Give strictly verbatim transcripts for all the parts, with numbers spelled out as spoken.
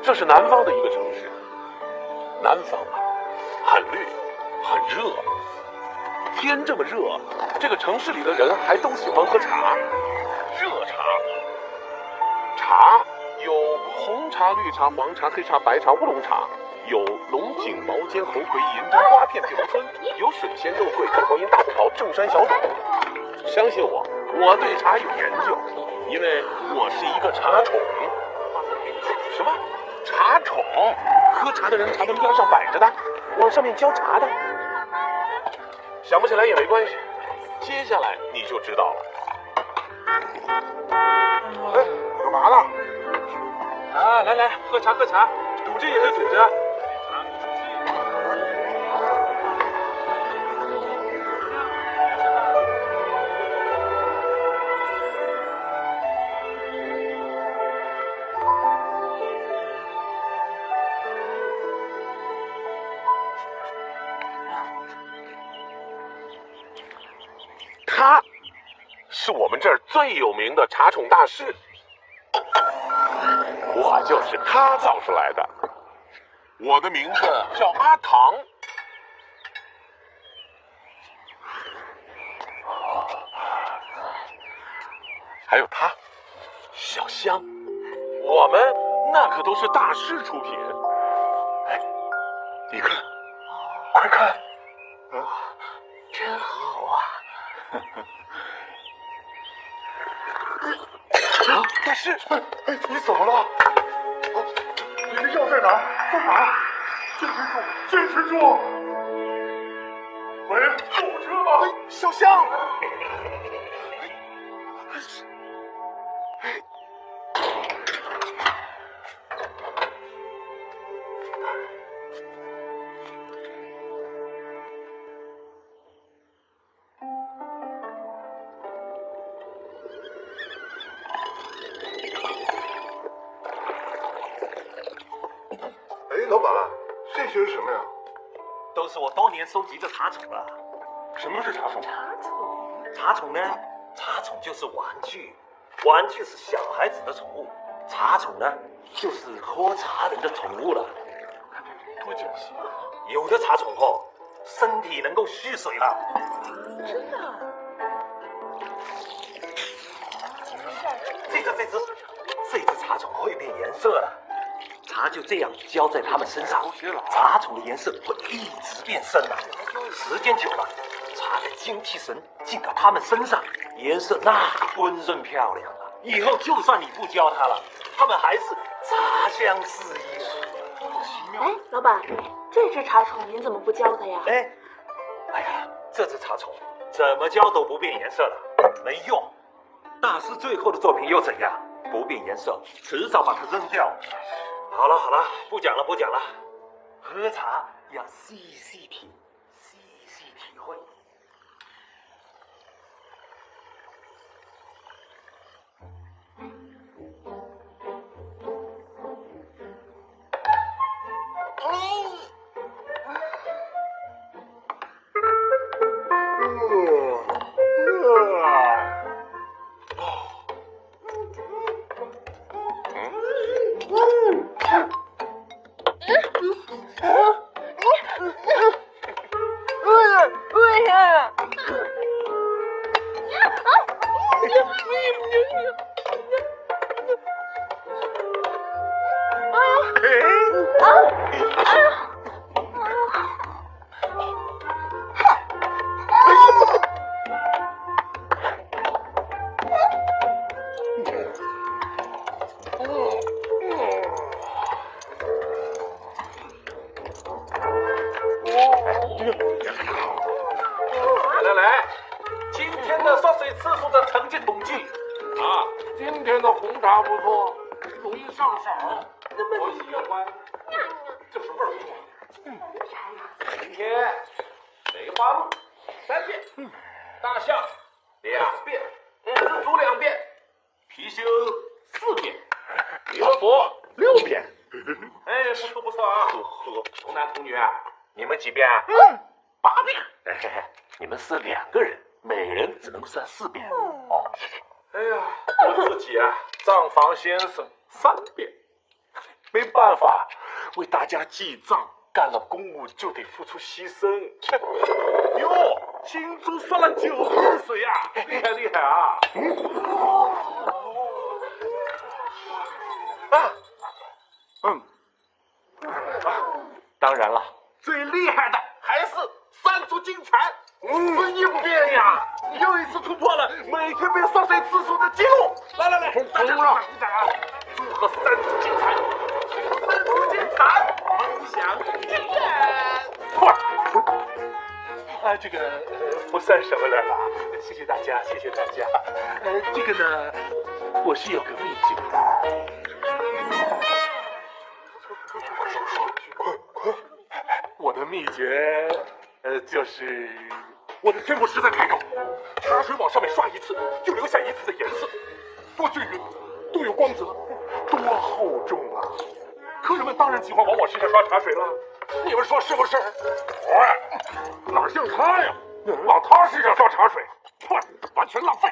这是南方的一个城市。南方啊，很绿，很热。天这么热，这个城市里的人还都喜欢喝茶，热茶。茶有红茶、绿茶、黄茶、黑茶、白茶、乌龙茶，有龙井、毛尖、猴魁、银针、瓜片、碧螺春，有水仙、肉桂、正黄银、大红袍、正山小种。相信我，我对茶有研究，因为我是一个茶宠。什么？茶宠？喝茶的人茶杯边上摆着的，往上面浇茶的。想不起来也没关系，接下来你就知道了。哎，干嘛呢？ 啊，来来，喝茶喝茶，赌这也是组织。 他是我们这儿最有名的茶宠大师，我就是他造出来的。我的名字叫阿唐。还有他，小香，我们那可都是大师出品。哎，你看，快看，啊， 真好啊！ 啊，大师，哎哎，你怎么了？啊，你的药在哪？在哪？坚持住，坚持住！喂，救护车吗？哎，小香。老板，这些是什么呀？ 都是我多年收集的茶宠了。 什么是茶宠？ 茶宠？ 茶宠呢？茶宠就是玩具，玩具是小孩子的宠物，茶宠呢就是喝茶人的宠物了。 看这多精细！ 有的茶宠后，身体能够蓄水了。 真的？ 这只这只这只茶宠会变颜色了。茶就这样浇在它们身上，茶宠的颜色会一直变深的，时间久了，茶的精气神进到它们身上，颜色那温润漂亮了。以后就算你不浇它了，它们还是茶香四溢。 哎，老板，这只茶宠您怎么不浇它呀？ 哎，哎呀，这只茶宠怎么浇都不变颜色了，没用。大师最后的作品又怎样？不变颜色，迟早把它扔掉。好了好了，不讲了不讲了，喝茶要细细品，细细体会。来来来，今天的缩水次数的成绩统计啊，今天的红茶不错，容易上手，我喜欢，就是味儿不错。嗯，今天梅花鹿三遍，大象两遍，蜘蛛两遍，貔貅四遍，弥勒佛六遍。哎，不错不错啊！呵呵，童男童女，你们几遍？嗯，八遍。哎，你们是两个人，每人只能算四遍。哦，哎呀，我自己啊，账房先生三遍。 没办法，为大家记账，干了公务就得付出牺牲。哟，新珠刷了九十岁呀，厉害厉害啊！啊，嗯，啊，当然了，最厉害的还是三足金蝉，十一变呀，又一次突破了每天被烧水次数的记录。来来来，大家鼓掌鼓掌啊！祝贺三足金蝉，三足金蝉，梦想成真。嚯！啊，这个呃不算什么了啦，谢谢大家，谢谢大家。呃，这个呢，我是有个秘诀的。快快！我的秘诀，呃，就是我的天赋实在太高，茶水往上面刷一次，就留下一次的颜色，多均匀，多有光泽，多厚重啊！客人们当然喜欢往我身上刷茶水了，你们说是不是？哎，哪像他呀，往他身上刷茶水，完全浪费。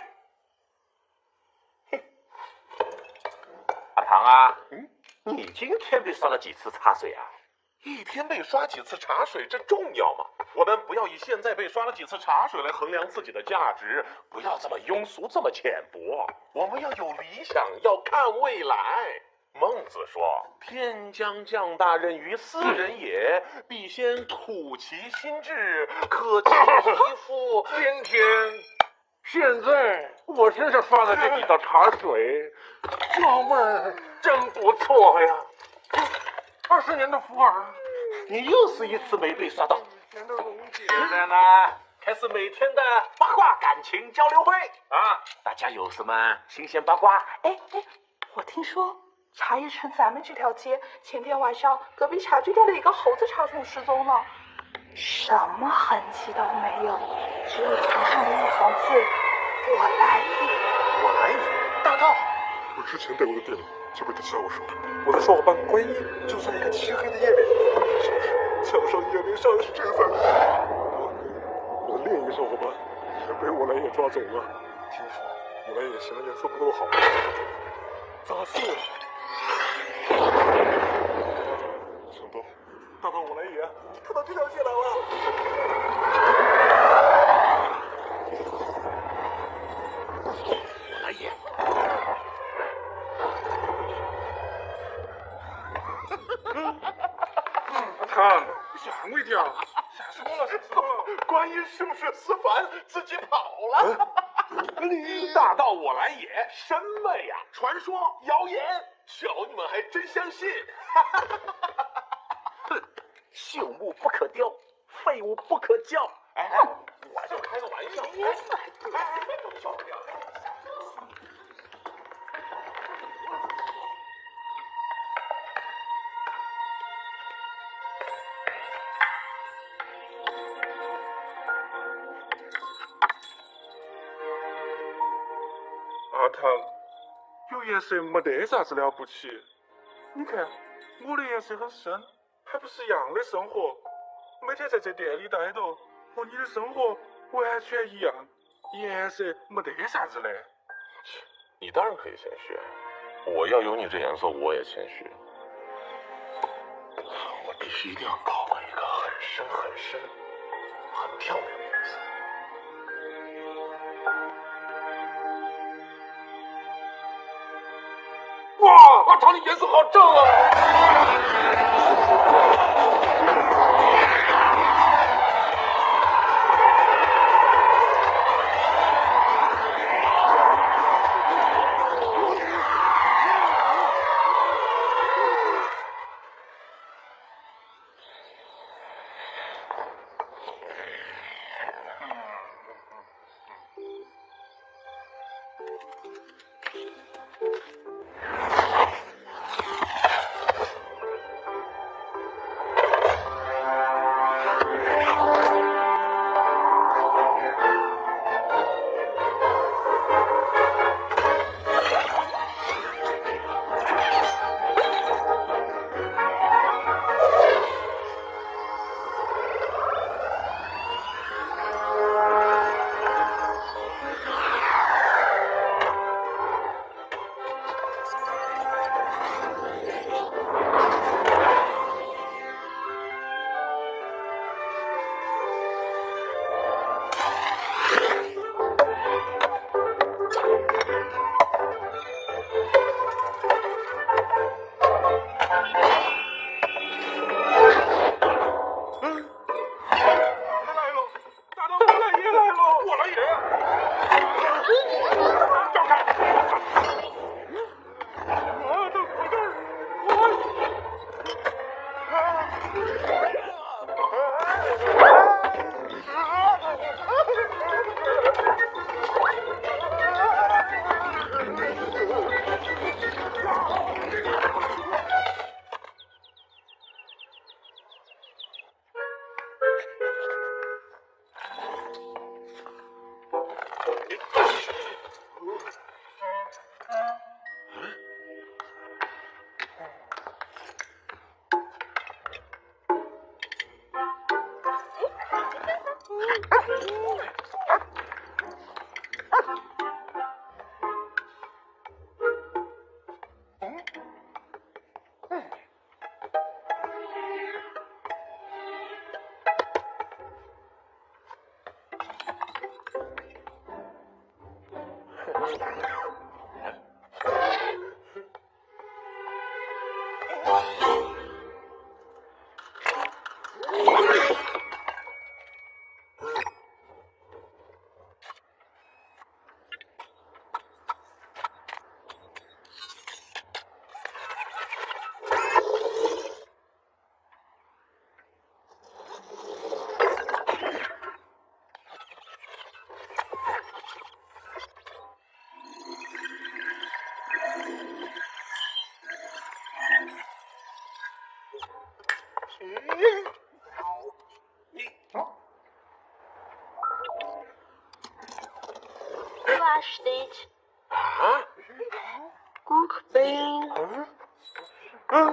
阿唐啊，嗯，你今天被刷了几次茶水啊？ 一天被刷几次茶水，这重要吗？我们不要以现在被刷了几次茶水来衡量自己的价值，不要这么庸俗，这么浅薄。我们要有理想，要看未来。孟子说：“天将降大任于斯人也，必先苦其心志，可其皮肤。”天天，现在我身上刷的这几道茶水，这味儿真不错呀。二十年的福尔，你又是一次没被刷到。现在呢，开始每天的八卦感情交流会啊！大家有什么新鲜八卦？ 哎哎，我听说茶叶城咱们这条街前天晚上隔壁茶具店的一个猴子茶虫失踪了，什么痕迹都没有，只有墙上的一行字：我来也。 我来也，大盗！我之前在我的店里就被他笑我说，我的小伙伴观音就在一个漆黑的夜里，是不是？墙上夜里上是这个字。我我的另一个小伙伴也被我来也抓走了。听说我来也嫌颜色不够好，咋是？想到大盗我来也看到这条街来了。我来也。阿汤，吓我一跳，吓死我了，吓死我了！观音是不是思凡自己跑了？你大盗我来也，什么呀？传说、谣言，小你们还真相信？哼，朽木不可雕，废物不可教。哎，我就开个玩笑。哎哎哎，别笑不了。阿汤，有颜色没得啥子了不起。你看，我的颜色很深，还不是一样的生活。每天在这店里待着，和你的生活完全一样，颜色没得啥子的。你当然可以谦虚，我要有你这颜色，我也谦虚。我必须一定要搞个一个很深很深、很漂亮的颜色。哇，阿汤，你颜色好正啊！ Washed it. 啊？ Good thing. 嗯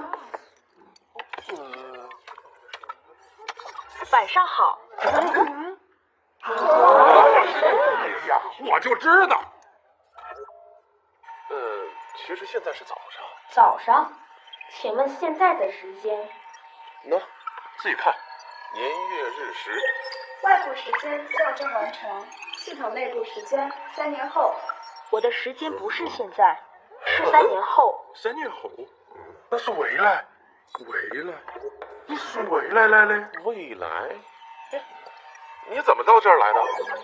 嗯。 晚上好。 哎呀，我就知道。 呃，其实现在是早上。 早上？请问现在的时间？ 喏，自己看，年月日时。 外部时间校正完成，系统内部时间三年后。 我的时间不是现在，是三年后。 三年后，那是未来，未来，你是未来来的？ 未来？哎，你怎么到这儿来的？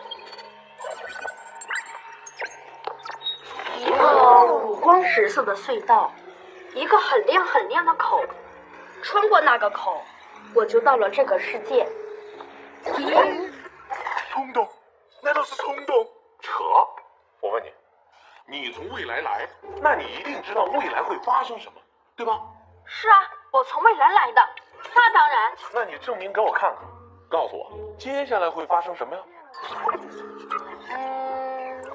一个五光十色的隧道，一个很亮很亮的口，穿过那个口，我就到了这个世界。 冲动？难道是冲动？ 扯！我问你，你从未来来，那你一定知道未来会发生什么，对吧？ 是啊，我从未来来的，那当然。 那你证明给我看看，告诉我接下来会发生什么呀？ 嗯，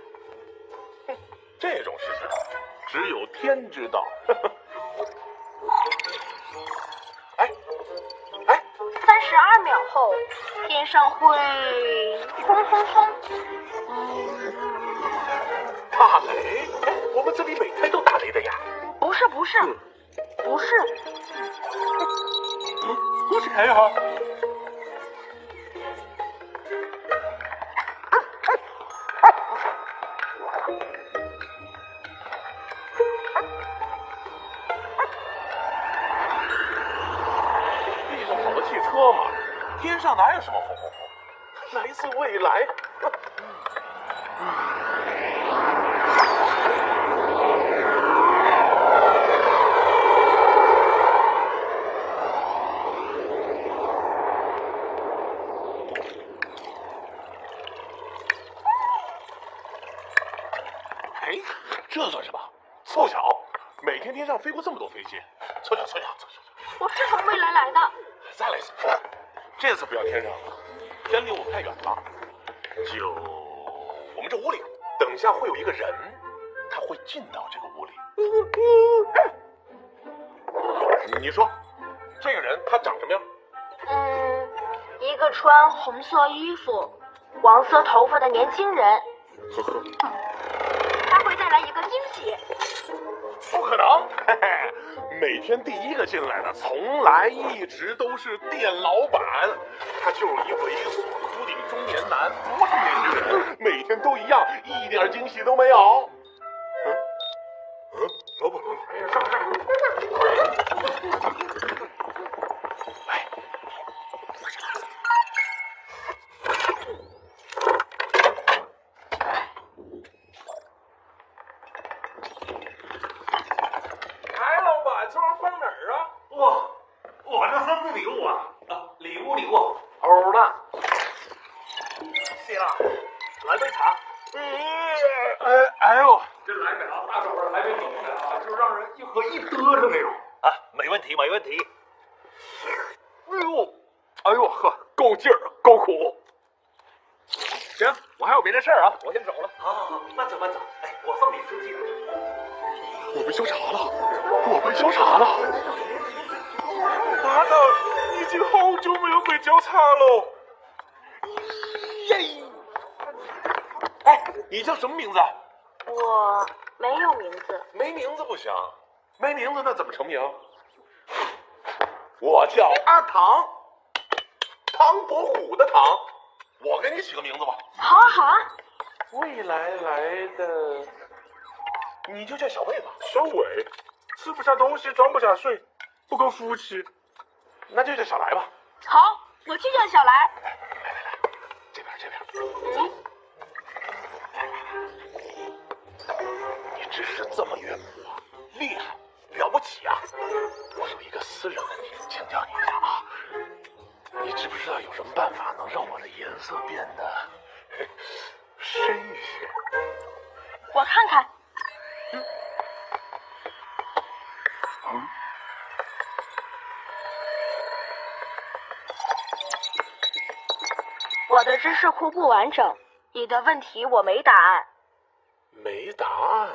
这种事情只有天知道。哎哎， 三十二秒后，天上会轰轰轰。 打雷？哎，我们这里每天都打雷的呀。 不是不是，不是。 我去看一下。 地上跑的汽车嘛，天上哪有什么轰轰轰？来自未来。哎，这算什么？凑巧，每天天上飞过这么多飞机，凑巧凑巧凑巧。 我是从未来来的。 再来一次，这次不要天上了，天离我们太远了。就我们这屋里，等一下会有一个人，他会进到这个屋里。你说，这个人他长什么样？ 嗯，一个穿红色衣服、黄色头发的年轻人。 呵呵， 他会带来一个惊喜。 不可能！嘿嘿，每天第一个进来的，从来一直都是店老板，他就是一猥琐秃顶中年男，不是年轻人，每天都一样，一点惊喜都没有。嗯嗯，老板，哎呀，上上，哎，我这来。 哎，老板，这玩意儿放哪儿啊？ 哇，我这生日礼物啊！啊，礼物礼物，欧了。谢了，来杯茶。 哎哎呦， 这来杯啊，大手腕来杯酒的啊，就让人一喝一嘚瑟那种。啊，没问题，没问题。 哎呦，哎呦呵，够劲儿，够苦。行，我还有别的事儿啊，我先走了。 好好好，慢走慢走。哎，我送你出去。 我被消查了，我被消查了。 妈的，已经好久没有被交叉了。 耶！哎，你叫什么名字？ 我没有名字。 没名字不行，没名字那怎么成名？我叫阿唐，唐伯虎的唐。我给你起个名字吧。 好啊好啊。 未来来的，你就叫小魏吧。小伟， 吃不下东西，装不下水，不够福气。 那就叫小来吧。 好，我去叫小来。 来来来来，这边这边。 嗯。 你知识这么渊博，厉害，了不起啊！我有一个私人问题，请教你一下啊。你知不知道有什么办法能让我的颜色变得深一些？ 我看看。 嗯。嗯。 我的知识库不完整，你的问题我没答案。 没答案。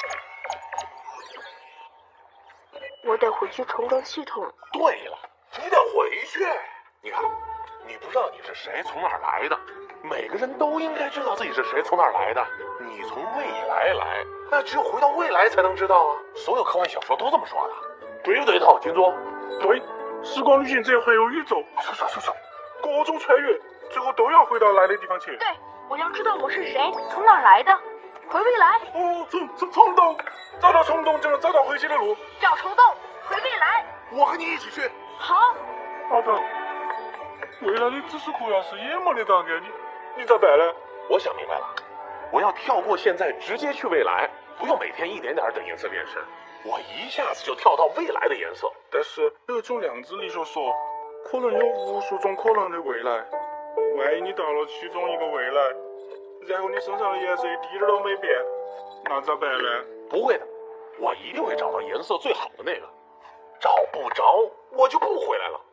我得回去重整系统。 对了，你得回去。你看，你不知道你是谁，从哪儿来的？每个人都应该知道自己是谁，从哪儿来的。你从未来来，那只有回到未来才能知道啊！所有科幻小说都这么说的，对不对头，金总？ 对，时光旅行者环游宇宙， 说说说说， 各种穿越，最后都要回到来的地方去。 对，我要知道我是谁，从哪儿来的，回未来。 哦，从从虫洞，找到虫洞就能找到回去的路。 找虫洞，回未来。 我和你一起去。 好。 阿头，未来的知识库要是也没得答案给你，你咋办呢？ 我想明白了，我要跳过现在，直接去未来，不用每天一点点等颜色变深，我一下子就跳到未来的颜色。 但是有一种量子力学说，可能有无数种可能的未来。万一你到了其中一个未来，然后你身上的颜色一滴点都没变，那咋办呢？ 不会的，我一定会找到颜色最好的那个。找不着，我就不回来了。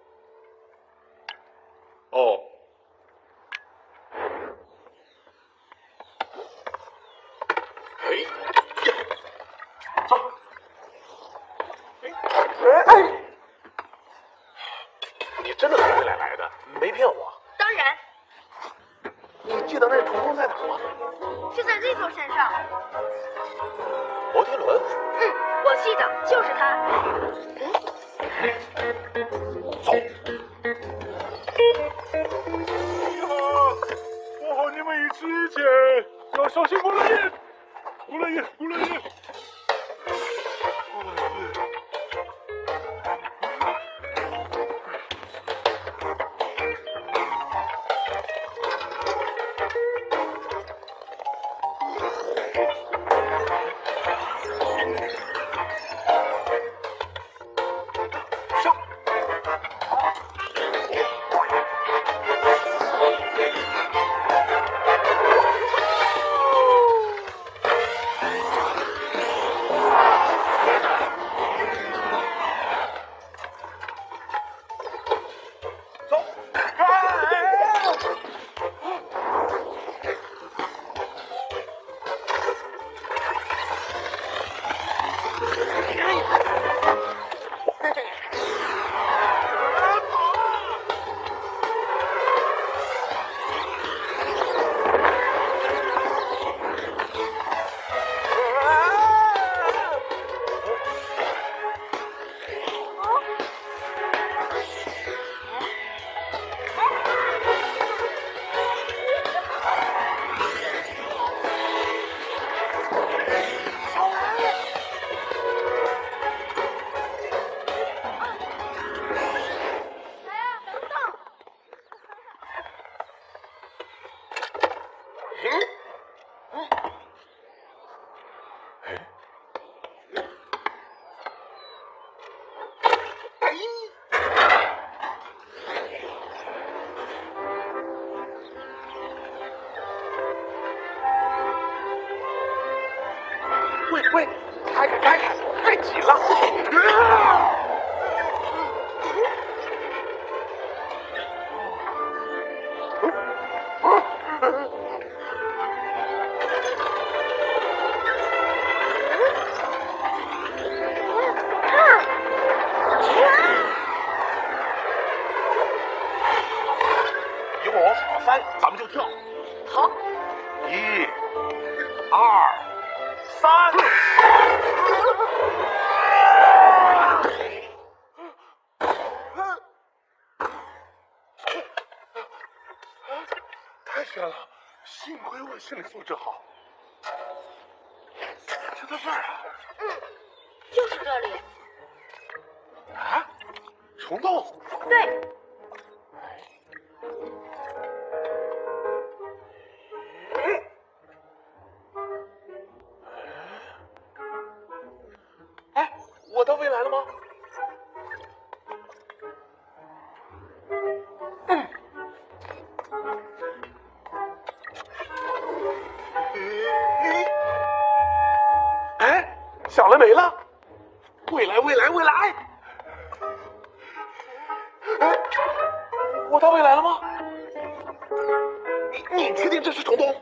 哦。哎呀，走。哎哎，你真的从未来来的，没骗我。 当然。 你记得那虫洞在哪吗？ 就在这座山上。 摩天轮。 嗯，我记得，就是它。 走。 我和你们一起去，要小心过来人，过来人，过来人，过来人。 喂喂，开开开开，太紧了！啊一会儿我数到三，咱们就跳。 好。 一、二、三。太悬了，幸亏我心理素质好。就在这儿啊。 嗯，就是这里。 啊，虫洞。 对。 哎，我到未来了吗？ 嗯。 哎，小了没了。未来，未来，未来！哎，我到未来了吗？你你确定这是虫洞？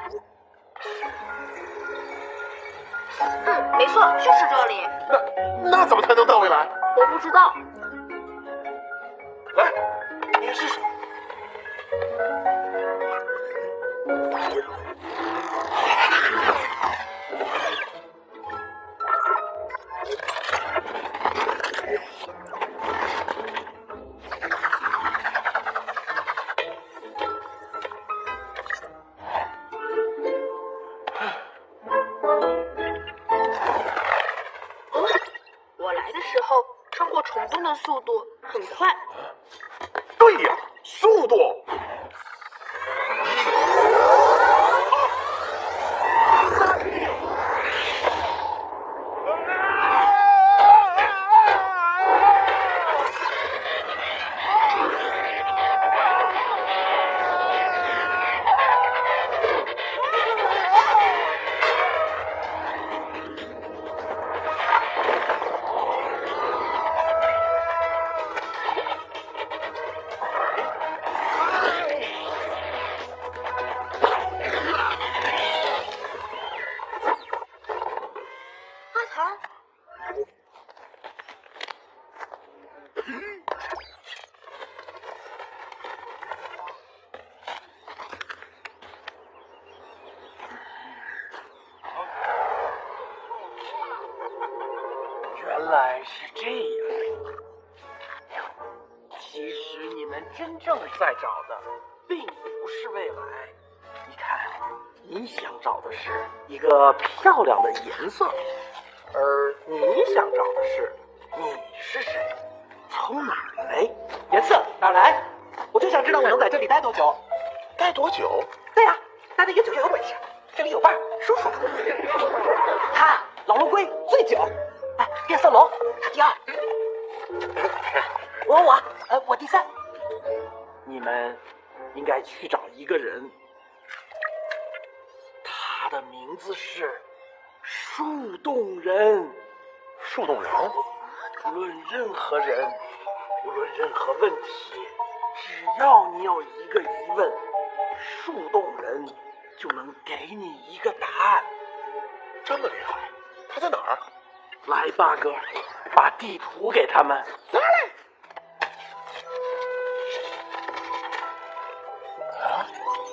嗯，没错，就是这里。 那那怎么才能到未来？ 我不知道。 来，你试试。 我来的时候，穿过虫洞的速度很快。 对呀，速度。 原来是这样。其实你们真正在找的，并不是未来。你看，你想找的是一个漂亮的颜色，而你想找的是你是谁，从哪儿来。颜色哪儿来？我就想知道我能在这里待多久。 待多久？ 对呀、啊，待得越久越有本事。这里有伴，舒服。他老龙龟最久。哎，变色龙他第二。我我呃我第三。你们应该去找一个人，他的名字是树洞人。 树洞人？ 无论任何人，无论任何问题，只要你有一个疑问，树洞人就能给你一个答案。 这么厉害？他在哪儿？ 来，八哥，把地图给他们。 拿来。啊？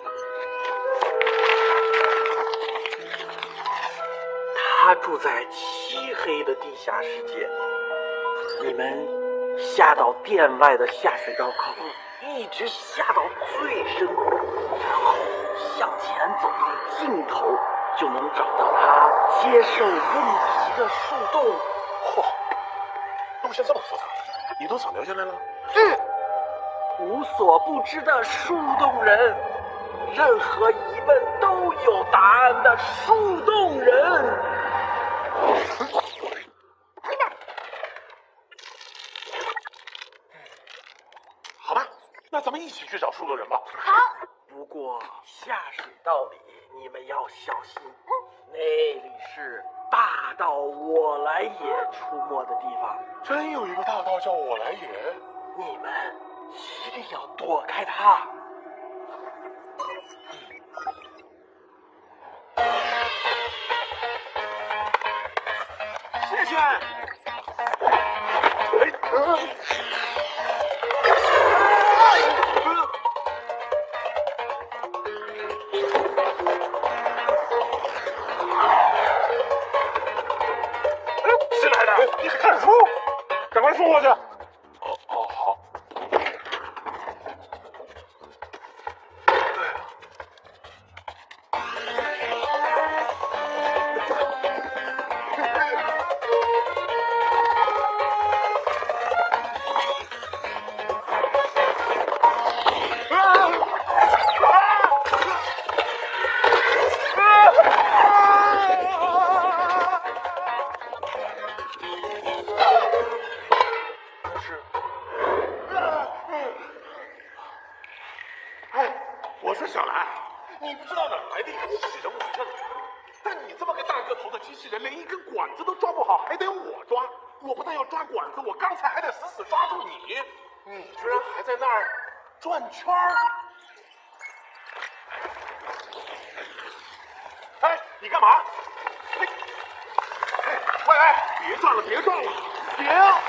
他住在漆黑的地下世界。你们下到店外的下水道口，一直下到最深谷，然后向前走到尽头，就能找到他接受问题的树洞。 嚯、哦，路线这么复杂，你都早留下来了？ 嗯。 无所不知的树洞人，任何疑问都有答案的树洞人。 好吧，那咱们一起去找树洞人吧。 好。 不过下水道里你们要小心，那里是大盗我来也出没的地方。 真有一个大盗叫我来也？ 你们一定要躲开他。谢谢。哎，呃新来的，你还看书？赶快送过去。 哦哦好。 说小兰，你不知道哪来的一个机器人，我认了。但你这么个大个头的机器人，连一根管子都抓不好，还得我抓。我不但要抓管子，我刚才还得死死抓住你。你居然还在那儿转圈儿！哎，你干嘛？哎，哎，喂喂，别转了，别转了，别啊！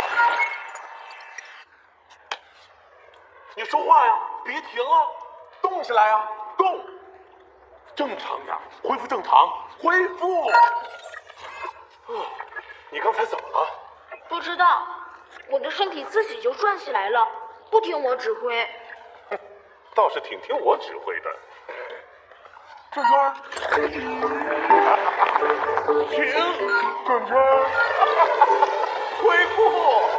你说话呀，别停啊，动起来啊，动！正常点，恢复正常，恢复。哦，你刚才怎么了？ 不知道，我的身体自己就转起来了，不听我指挥。 哼，倒是挺听我指挥的。转圈儿，停，转圈儿，恢复。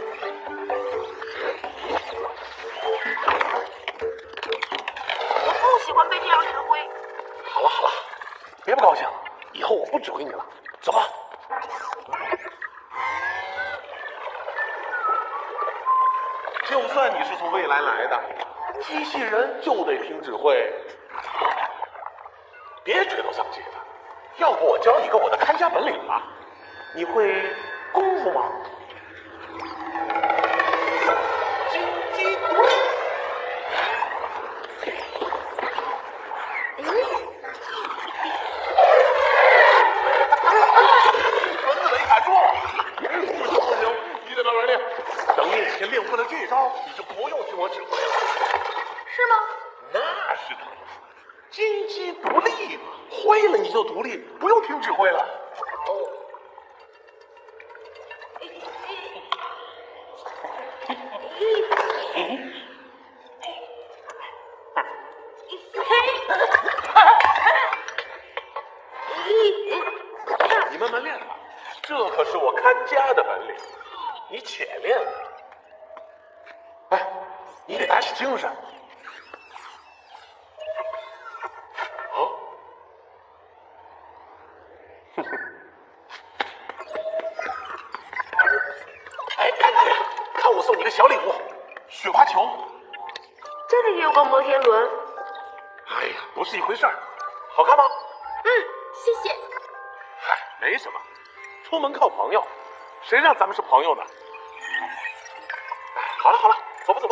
我不喜欢被这样指挥。 好了好了，别不高兴，以后我不指挥你了，走吧。就算你是从未来来的，机器人就得听指挥。别垂头丧气的，要不我教你个我的看家本领吧？你会功夫吗？金鸡独立。轮子没卡住，不行不行，你得慢慢练。等你哪天练会了这招，你就不用听我指挥了。 是吗？ 那是当然，金鸡独立嘛，会了你就独立，不用听指挥了。哦。你慢慢练吧，这可是我看家的本领，你且练吧。哎，你得打起精神。哦，哼哼。哎，看看呀，看我送你个小礼物，雪花球。 这里也有个摩天轮。 哎呀，不是一回事儿，好看吗？ 嗯，谢谢。 嗨，没什么，出门靠朋友，谁让咱们是朋友呢？哎，好了好了，走吧走吧。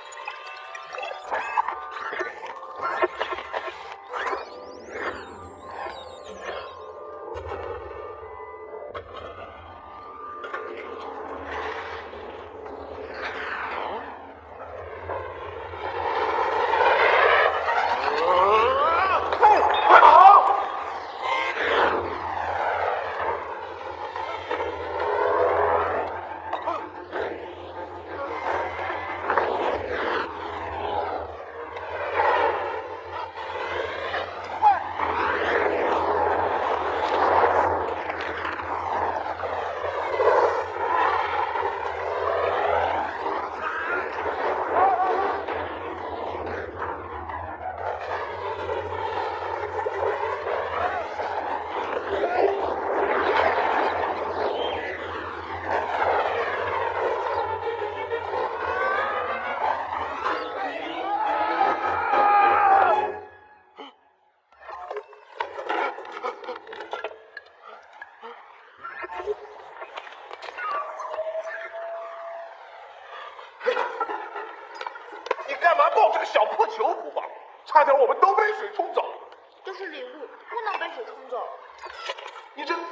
你干嘛抱着个小破球不放？差点我们都被水冲走。 这是礼物，不能被水冲走。 你这……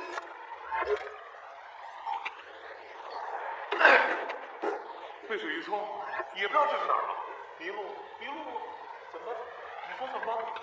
被水一冲，也不知道这是哪儿了。迷路，迷路，怎么？你说什么？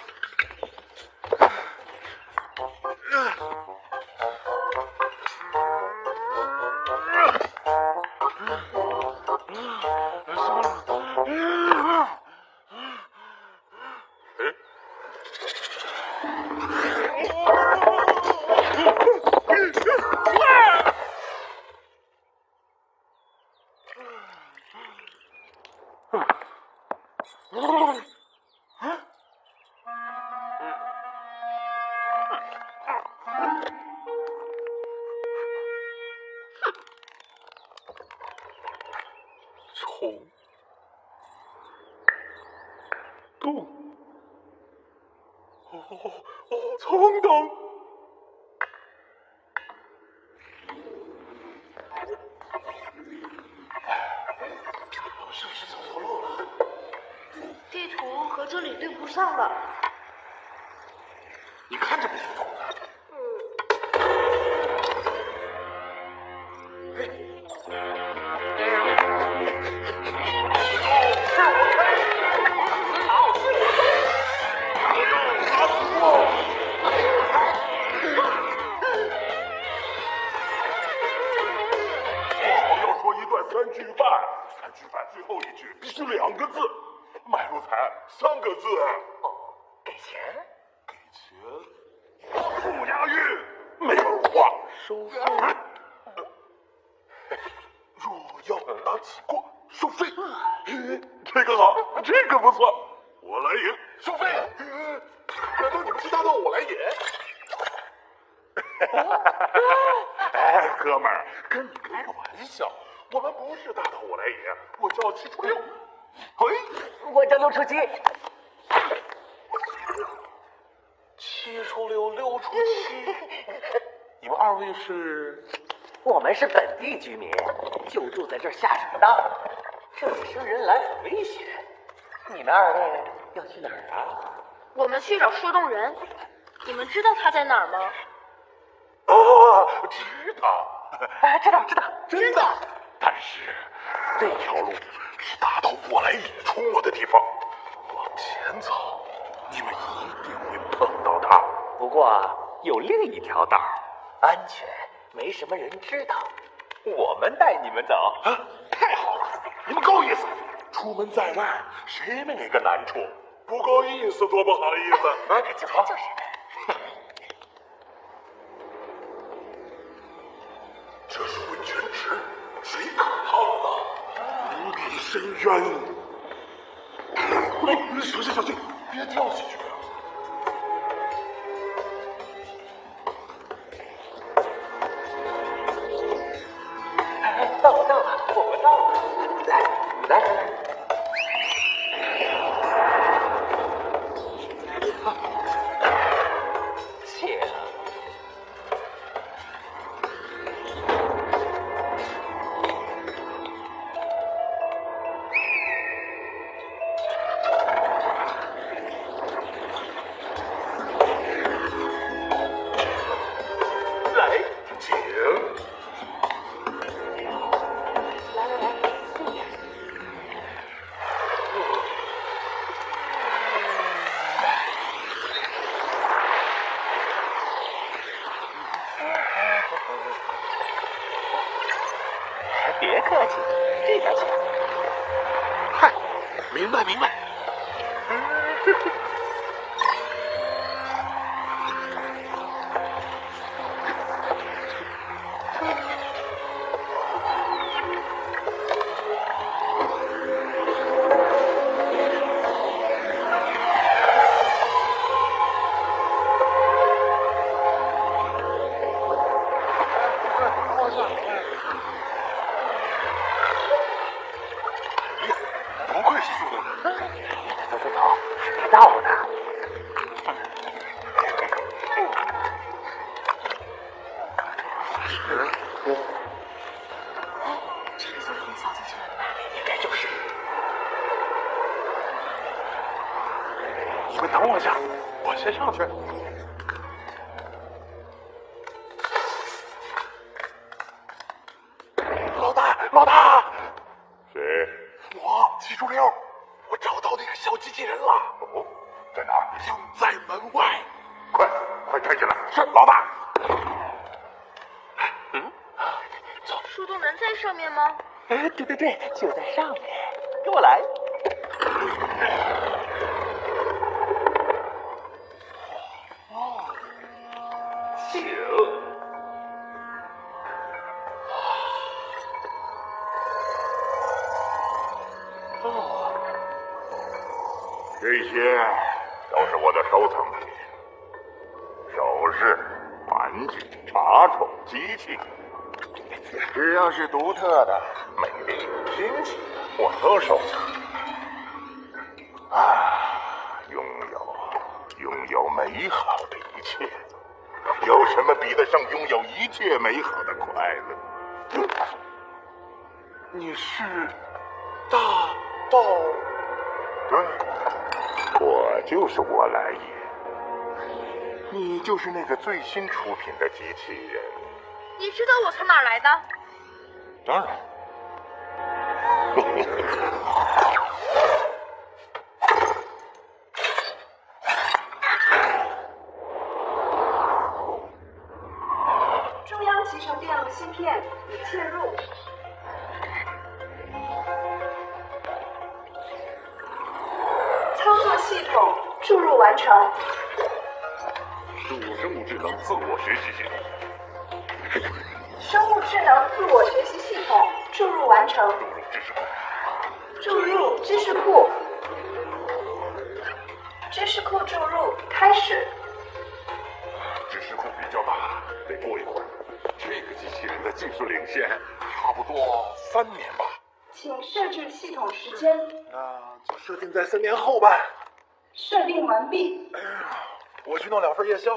冲动哦哦，蹭灯。是不是走错路了？ 地图和这里对不上了。 你看这地图。三句半，三句半最后一句必须两个字，买路财三个字。 哦，给钱？ 给钱？不押韵，没文化。收费。若要打此过，收费。这个好，这个不错，我来赢。收费。难道你们是大盗我来也？哎，哥们儿，跟你开个玩笑。我们不是大盗我来也，我叫七出六。嘿， 我叫六出七。 七出六，六出七。你们二位是？ 我们是本地居民，就住在这儿下水道。这里生人来很危险。你们二位要去哪儿啊？ 我们去找树洞人。你们知道他在哪儿吗？ 哦，知道。 哎，知道，知道， 真的。但是这条路是大盗我来也出没的地方，往前走，你们一定会碰到他。 不过有另一条道，安全，没什么人知道。我们带你们走。 啊，太好了！你们够意思，出门在外，谁没个难处？不够意思，多不好意思。 啊，就是就是。 这是温泉池。水可泡了，无比深渊。小心小心，别掉下去！ 哎，到了到了，我们到了！来来来来。谢了。别客气，这边请。 嗨，明白明白。不愧是速度人。 走走走，是地道的。 这个就是小机器人吧？ 应该就是。 你们等我一下，我先上去。老大，老大！谁？我七出六，我找到那个小机器人了。哦，在哪儿？就在门外。快，快站起来！是老大。嗯啊，走。 树洞人在上面吗？ 哎，对对对，就在上面。跟我来。 哦，请。哦，这些都是我的收藏品，首饰、玩具、茶宠、机器，只要是独特的、美丽、新奇，我都收藏。啊，拥有，拥有美美好的一切。有什么比得上拥有一切美好的快乐？ 你是大豹？ 对，我就是我来也。你就是那个最新出品的机器人。 你知道我从哪儿来的？ 当然。 中央集成电路芯片已嵌入。操作系统注入完成。 生物智能自我学习系统。 生物智能自我学习系统注入完成。 注入知识库。 注入知识库。知识库注入开始。 知识库比较大，得过一会儿。这个机器人的技术领先，差不多三年吧。 请设置系统时间。 那就设定在三年后吧。 设定完毕。 哎呀，我去弄两份夜宵。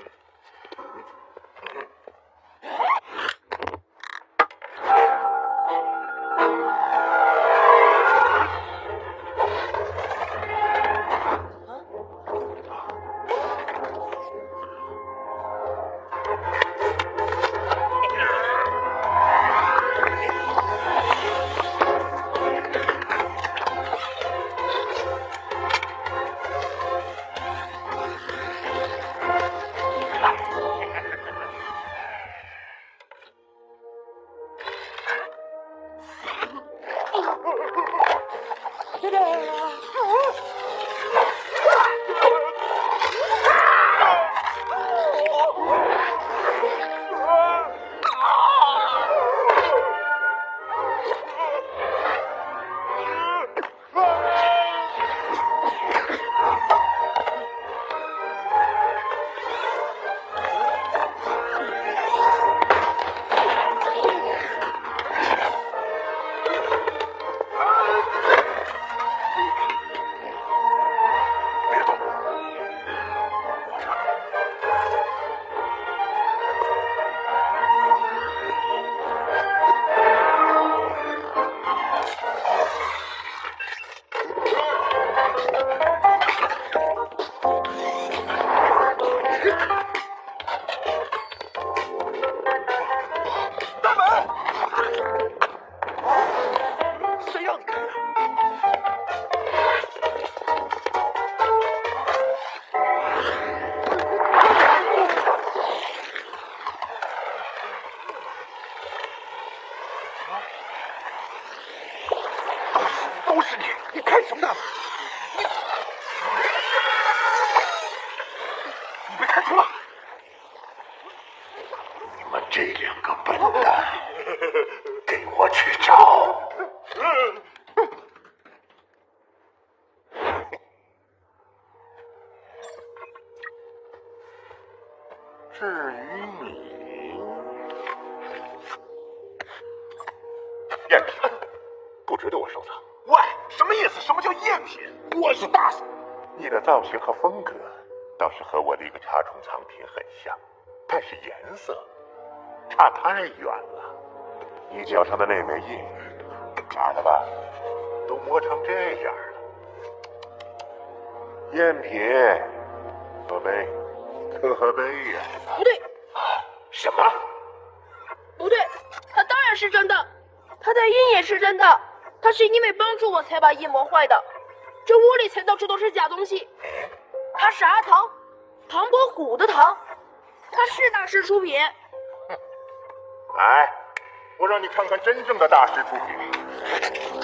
都是你！你干什么呢？你你被开除了！你们这两个笨蛋，给我去找！至于你，赝品，不值得我收藏。 喂，什么意思？什么叫赝品？我是大嫂。 你的造型和风格倒是和我的一个查重藏品很像，但是颜色差太远了。你脚上的那枚印，咋的吧？都磨成这样了。赝品，可悲，可悲呀！ 不对， 什么？ 不对，它当然是真的，它的印也是真的，它是因为帮助我才把印磨坏的，这屋里才到处都是假东西。它是阿唐，唐伯虎的唐，它是大师出品。 来，我让你看看真正的大师出品。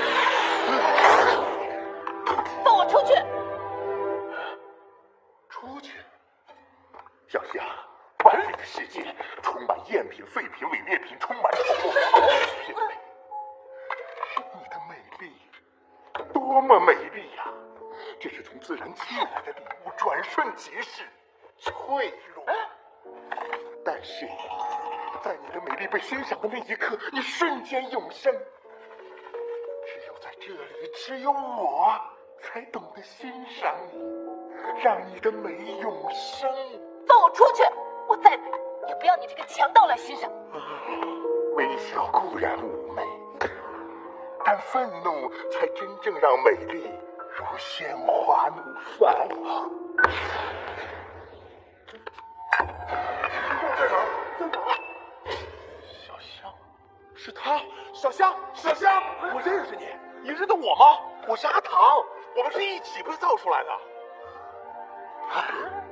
放我出去！ 出去！小夏，万里的世界充满赝品、废品、伪劣品，充满丑陋的好品味。你的美丽，多么美丽呀！这是从自然寄来的礼物，转瞬即逝，脆弱。但是，在你的美丽被欣赏的那一刻，你瞬间永生。只有在这里，只有我才懂得欣赏你。 让你的美永生。 放我出去！我再美，也不要你这个强盗来欣赏。 啊，微笑固然妩媚，但愤怒才真正让美丽如鲜花怒放。在哪？在哪？ 小香，是他，小香，小香，我认识你，你认得我吗？我是阿唐，我们是一起被造出来的。啊！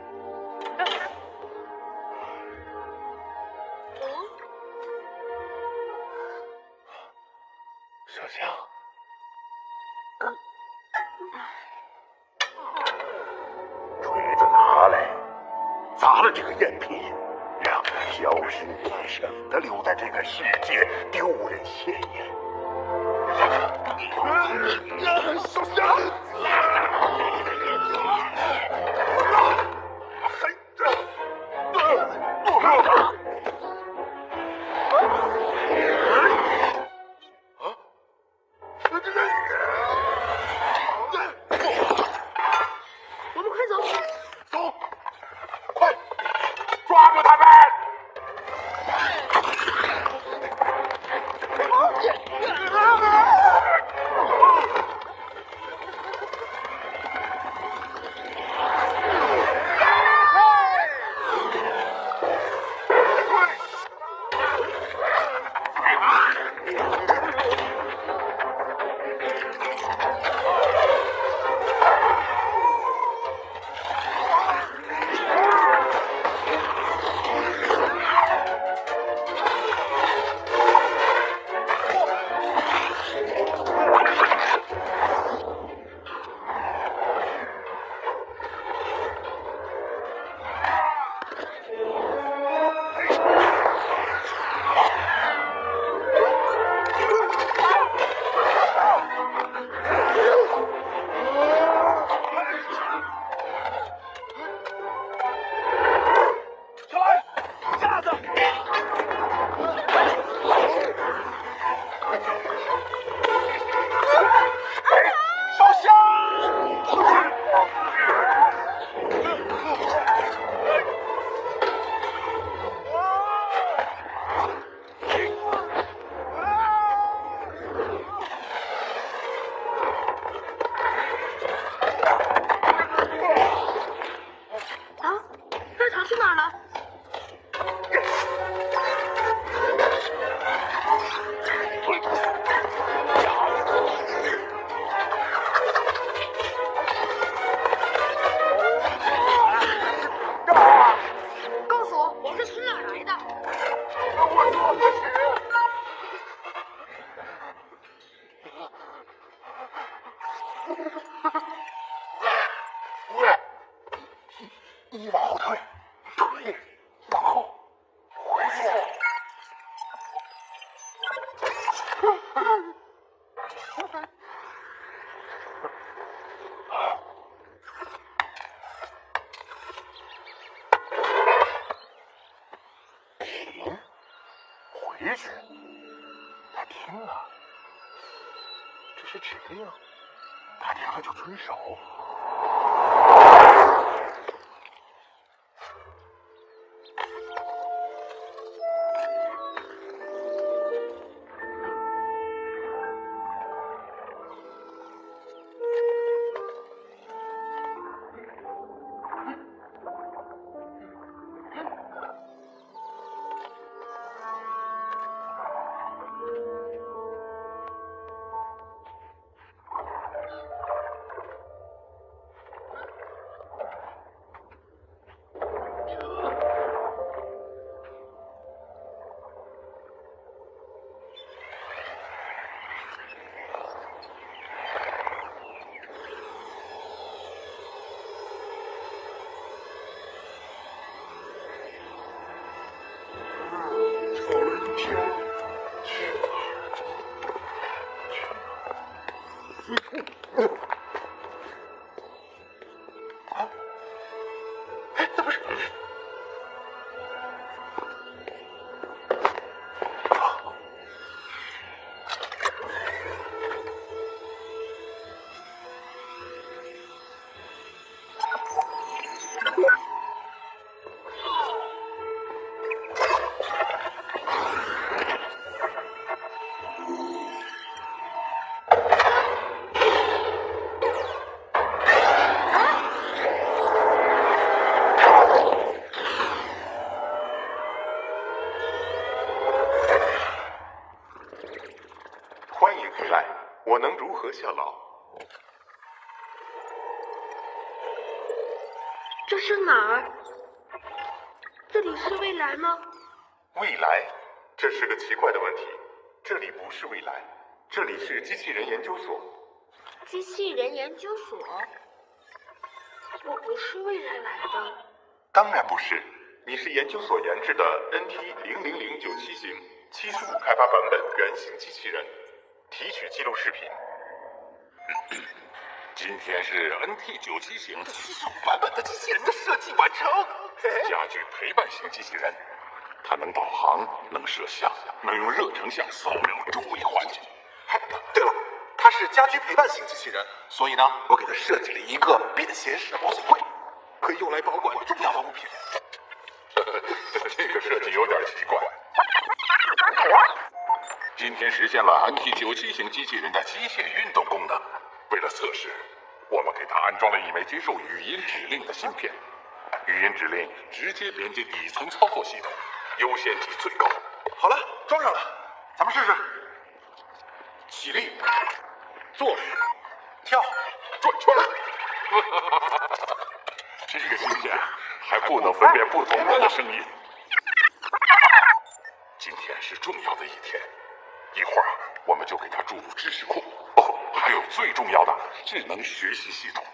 小香， 锤子拿来，砸了这个赝品，让它销声匿声的留在这个世界，丢人现眼。小香， 我们快走！ 走，快，抓住他们！ 你往后退，退，往后，回去。停，回去。他听了，这是指令，他听了就遵守。 来，我能如何效劳？ 这是哪儿？这里是未来吗？ 未来，这是个奇怪的问题。这里不是未来，这里是机器人研究所。 机器人研究所？我不是未来来的。 当然不是，你是研究所研制的 N T 零零零九七型七十五开发版本原型机器人，提取记录视频。 今天是 N T 九七型七十五版本的机器人的设计完成， 家居陪伴型机器人，它能导航，能摄像，能用热成像扫描周围环境。 对了，它是家居陪伴型机器人，所以呢，我给它设计了一个便携式的保险柜，可以用来保管重要的物品。 这个设计有点奇怪。今天实现了 N T 九七型机器人的机械运动功能。为了测试，我们给它安装了一枚接受语音指令的芯片。语音指令直接连接底层操作系统，优先级最高。 好了，装上了，咱们试试。起立，坐，跳， 转圈。这个芯片还不能分辨不同人的声音。今天是重要的一天，一会儿我们就给它注入知识库。哦，还有最重要的智能学习系统。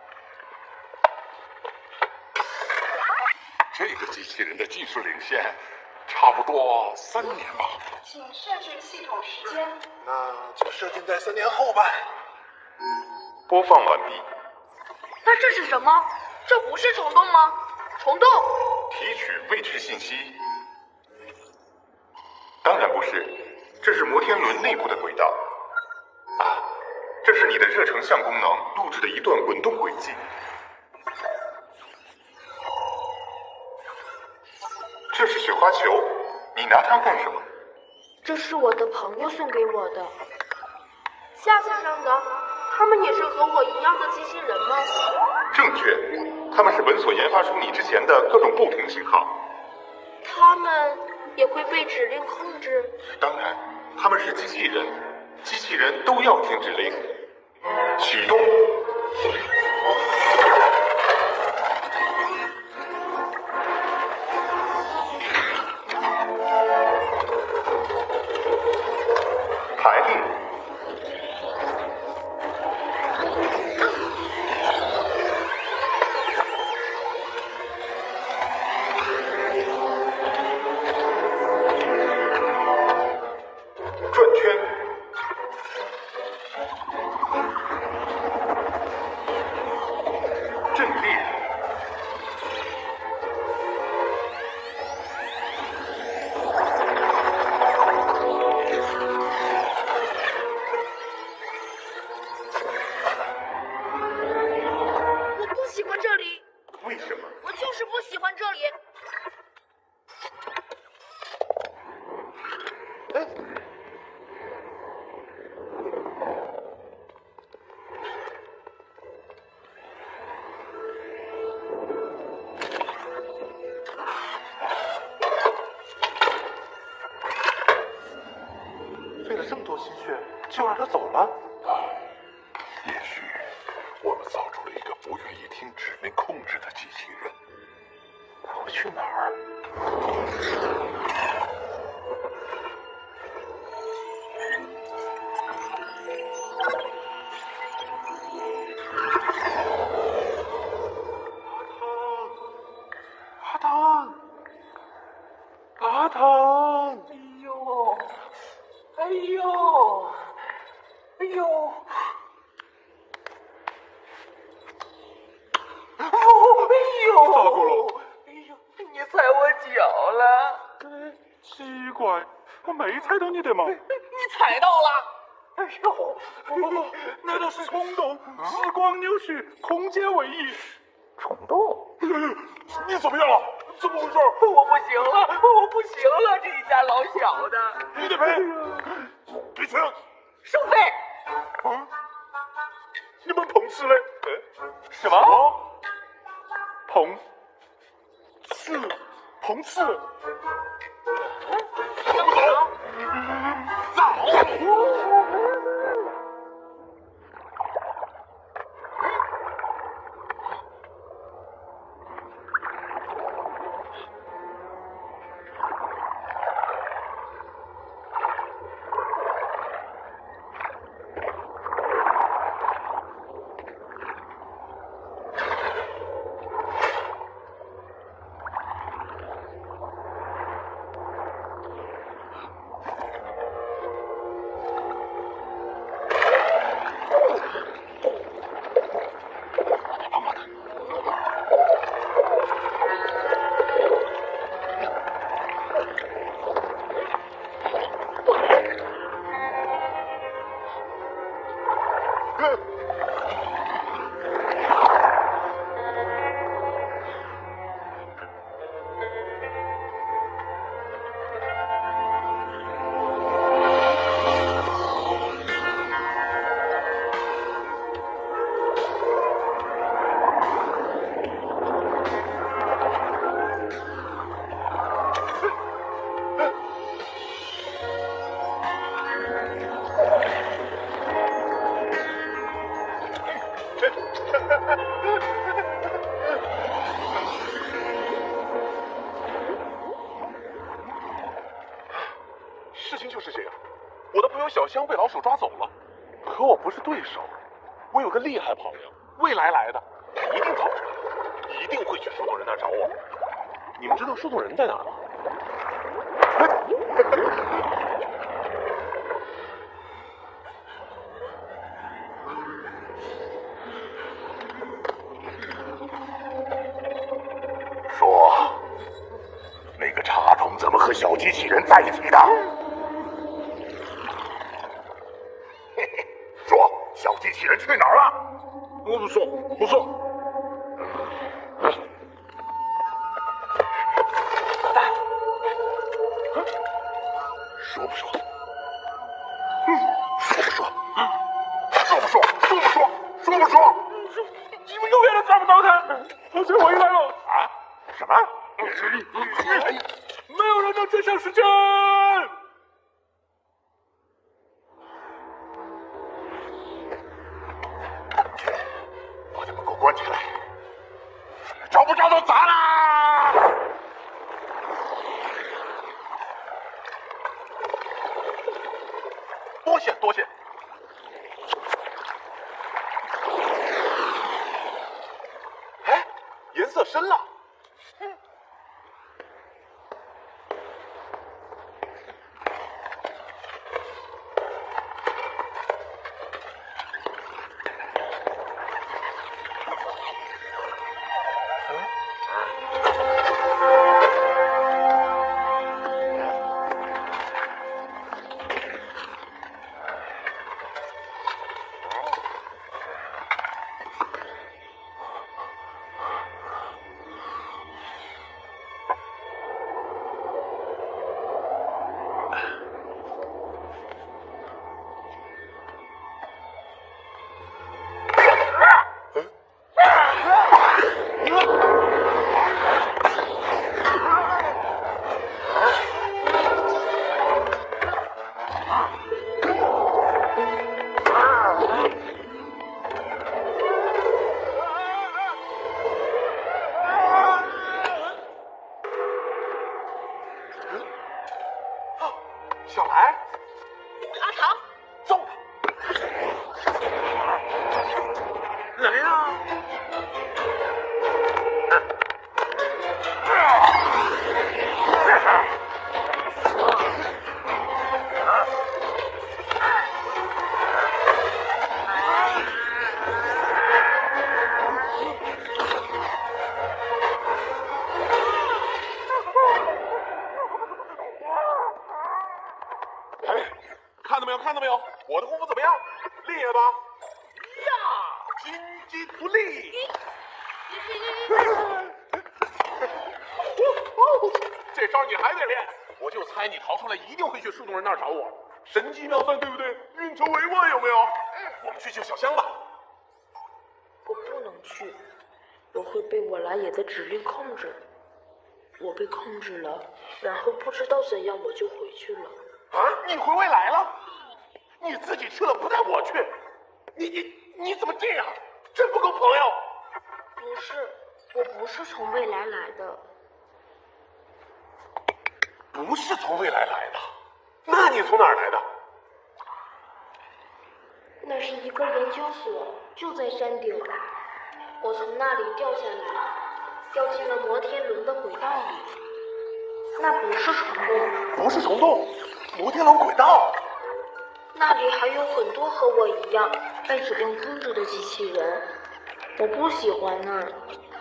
这个机器人的技术领先，差不多三年吧。 请设置系统时间。 那就设定在三年后吧。 播放完毕。 那这是什么？这不是虫洞吗？虫洞？ 提取位置信息？当然不是，这是摩天轮内部的轨道。啊，这是你的热成像功能录制的一段滚动轨迹。这是雪花球，你拿它干什么？ 这是我的朋友送给我的。下面上的，他们也是和我一样的机器人吗？ 正确，他们是本所研发出你之前的各种不同型号。 他们也会被指令控制？ 当然，他们是机器人，机器人都要听指令。启动。排列。转圈。阵列。 我不喜欢这里。 为什么？ 我就是不喜欢这里。 哎，费了这么多心血，就让他走了。 也许我们造出了一个不愿意听指令控制的机器人。 他会去哪儿？阿汤，阿汤， 哎呦，哎呦，哎呦！哦，哎呦！ 糟糕了！ 哎呦，你踩我脚了！ 奇怪，我没踩到你的嘛。 你踩到了！ 哎呦，哦，那都是冲动，时光扭曲，空间位移。 冲动？ 你怎么样了？怎么回事？ 我不行了，我不行了！这一家老小的， 你得赔，赔钱， 收费。 嗯，你们碰瓷嘞？ 什么？ 碰瓷，碰瓷。 走！ 事情就是这样，我的朋友小香被老鼠抓走了，可我不是对手，我有个厉害朋友，未来来的，他一定跑出来，一定会去树洞人那儿找我。你们知道树洞人在哪儿吗？ 说，那个茶虫怎么和小机器人在一起的？嘿嘿，说，小机器人去哪儿了？ 我不说，不说。 老大，说不说？嗯，说不说？说不说？说不说？说不说？ 你们永远都找不到他，而且我回来了。 啊？什么？ 没有人能追上时间。 把他们给我关起来，找不着都砸啦！ 多谢多谢。哎，颜色深了。小来， 阿唐， 揍他！来呀！看到没有？看到没有？我的功夫怎么样？厉害吧？呀，金鸡不利。这招你还得练。我就猜你逃出来一定会去树洞人那儿找我，神机妙算，对不对？运筹帷幄，有没有？我们去救小香吧。 我不能去，我会被我来也的指令控制。我被控制了，然后不知道怎样我就回去了。 啊！你回未来了？你自己去了，不带我去？你你你怎么这样？真不够朋友！ 不是，我不是从未来来的。 不是从未来来的？那你从哪儿来的？ 那是一个研究所，就在山顶。我从那里掉下来，掉进了摩天轮的轨道里。那不是虫洞， 不是虫洞，摩天轮轨道。 那里还有很多和我一样被指令控制的机器人，我不喜欢那儿。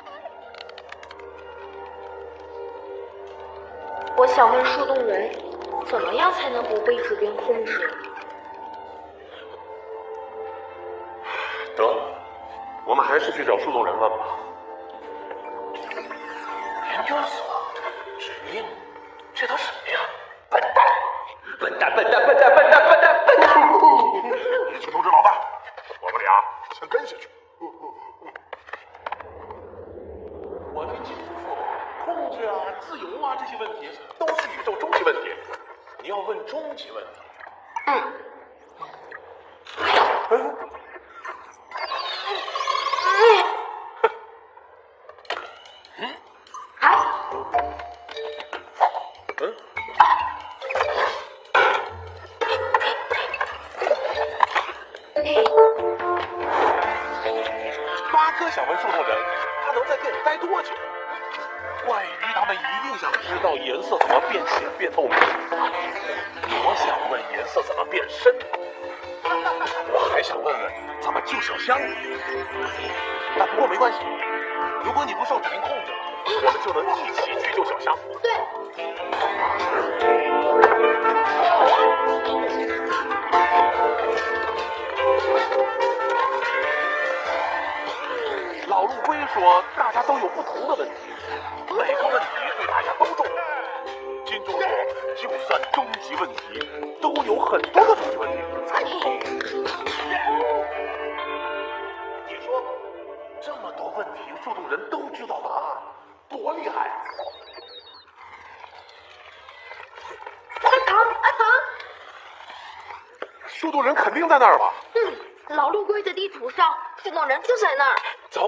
我想问树洞人，怎么样才能不被指令控制？ 得，我们还是去找树洞人问吧。 研究所指令，这都什么呀？笨蛋！笨蛋！笨蛋！笨蛋！笨蛋！笨蛋！笨蛋！ 一群同志老大，我们俩先跟下去。 我听清楚说，控制啊、自由啊这些问题都是宇宙终极问题。你要问终极问题。嗯。嗯。嗯。嗯。八哥想问树洞人，他能在店里待多久？怪鱼他们一定想知道颜色怎么变浅变透明。我想问颜色怎么变深。我还想问问怎么救小香。但不过没关系，如果你不受指令控制，我们就能一起去救小香。 对。 老陆龟说，大家都有不同的问题，每个问题对大家都重要。金钟说，就算终极问题，都有很多个终极问题。你说，这么多问题，树洞人都知道答案，多厉害啊！ 阿唐，阿唐， 树洞人肯定在那儿吧？ 嗯，老陆龟的地图上，树洞人就在那儿。 走。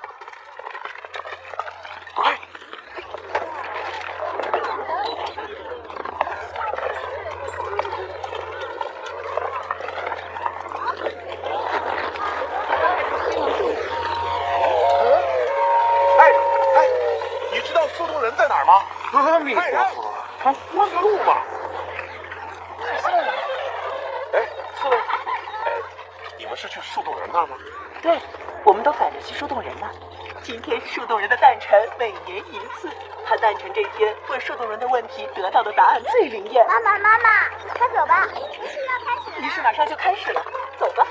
快！哎哎，你知道树洞人在哪儿吗？阿弥陀佛，他问个路嘛。哎，刺猬，哎，你们是去树洞人那儿吗？ 对，我们都赶着去树洞人呢。今天是树洞人的诞辰，每年一次。他诞辰这天问树洞人的问题，得到的答案最灵验。 妈妈，妈妈，快走吧，仪式要开始了。 仪式马上就开始了，走吧。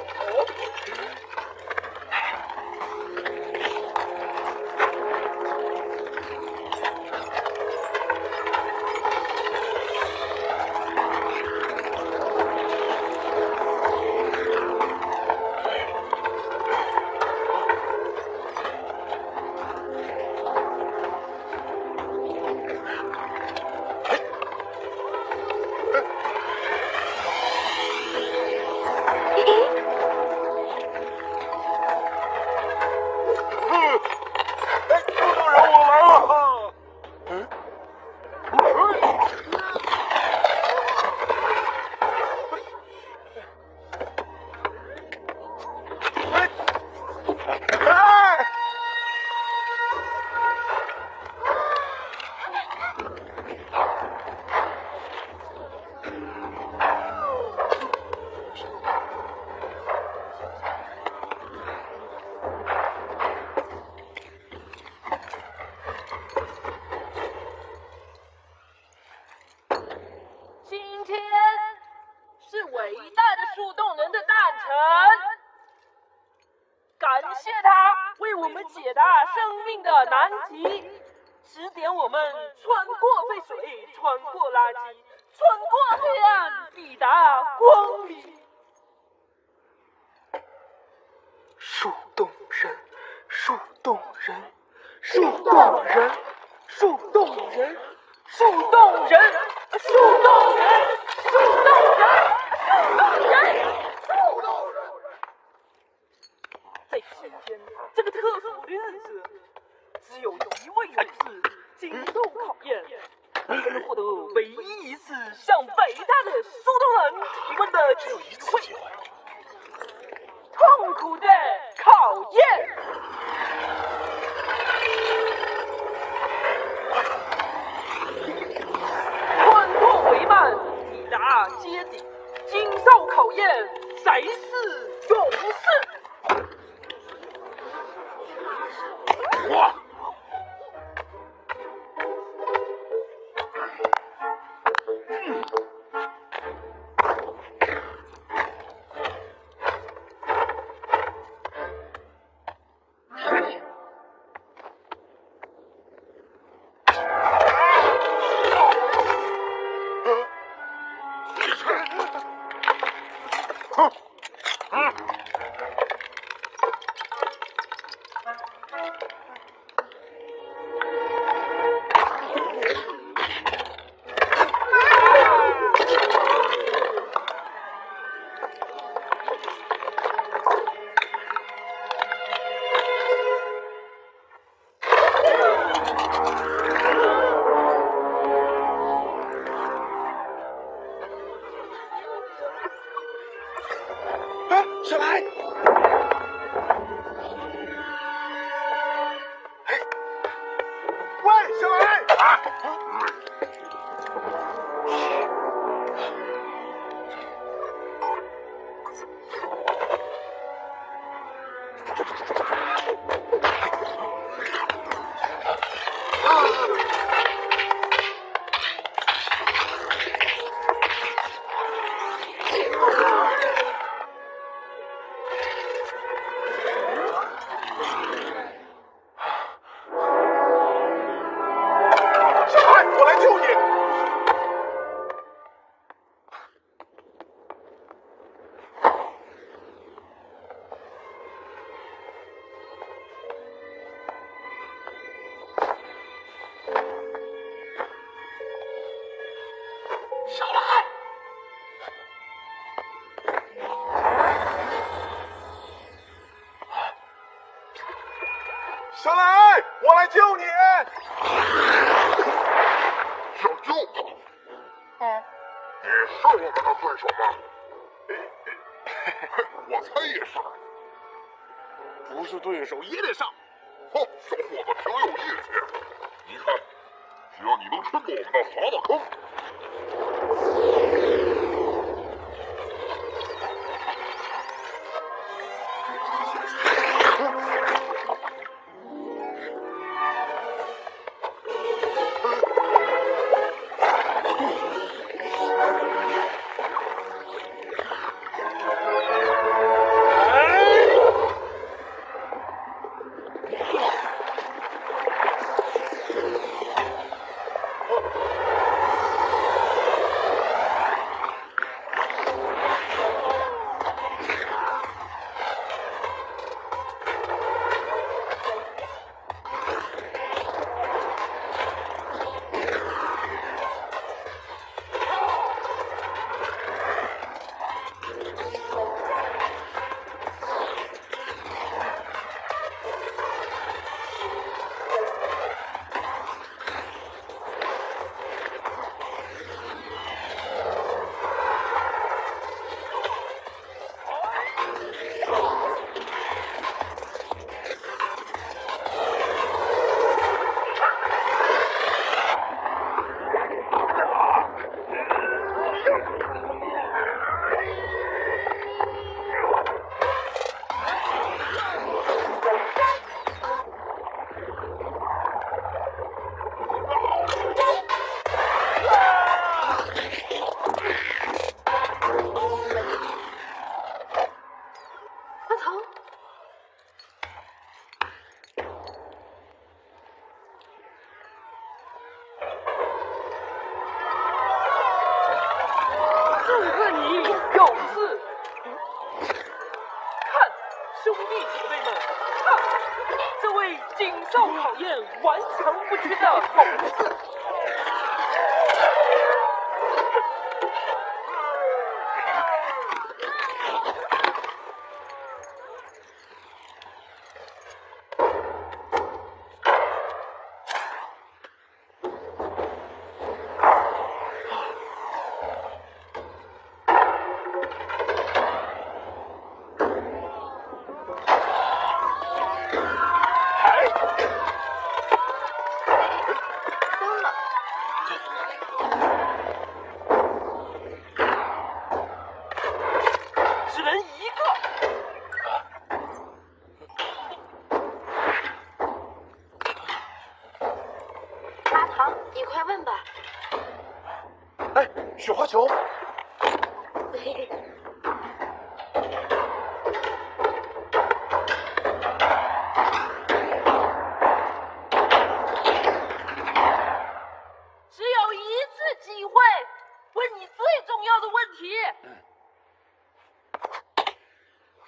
解答生命的难题，指点我们穿过废水，穿过垃圾，穿过黑暗，抵达光明。树洞人，树洞人，树洞人，树洞人，树洞人，树洞人，树洞人，树洞人，树洞人。在今天这个特殊的日子，只有一位勇士经受考验，才能获得唯一一次向伟大的苏东人提问的机会。痛苦的考验。穿破帷幔，抵达阶底，经受考验，谁是勇士？ 哇！ 小来，哎，喂，小来啊！ 小来， 小来，我来救你！要救他？ 嗯， 你是我们的对手吗？我猜也是。 不是对手也得上。 哼，小伙子挺有义气。你看，只要你能撑过我们的蛤蟆坑。 顽强不屈的猴子。 你快问吧。 哎，雪花球。 只有一次机会，问你最重要的问题。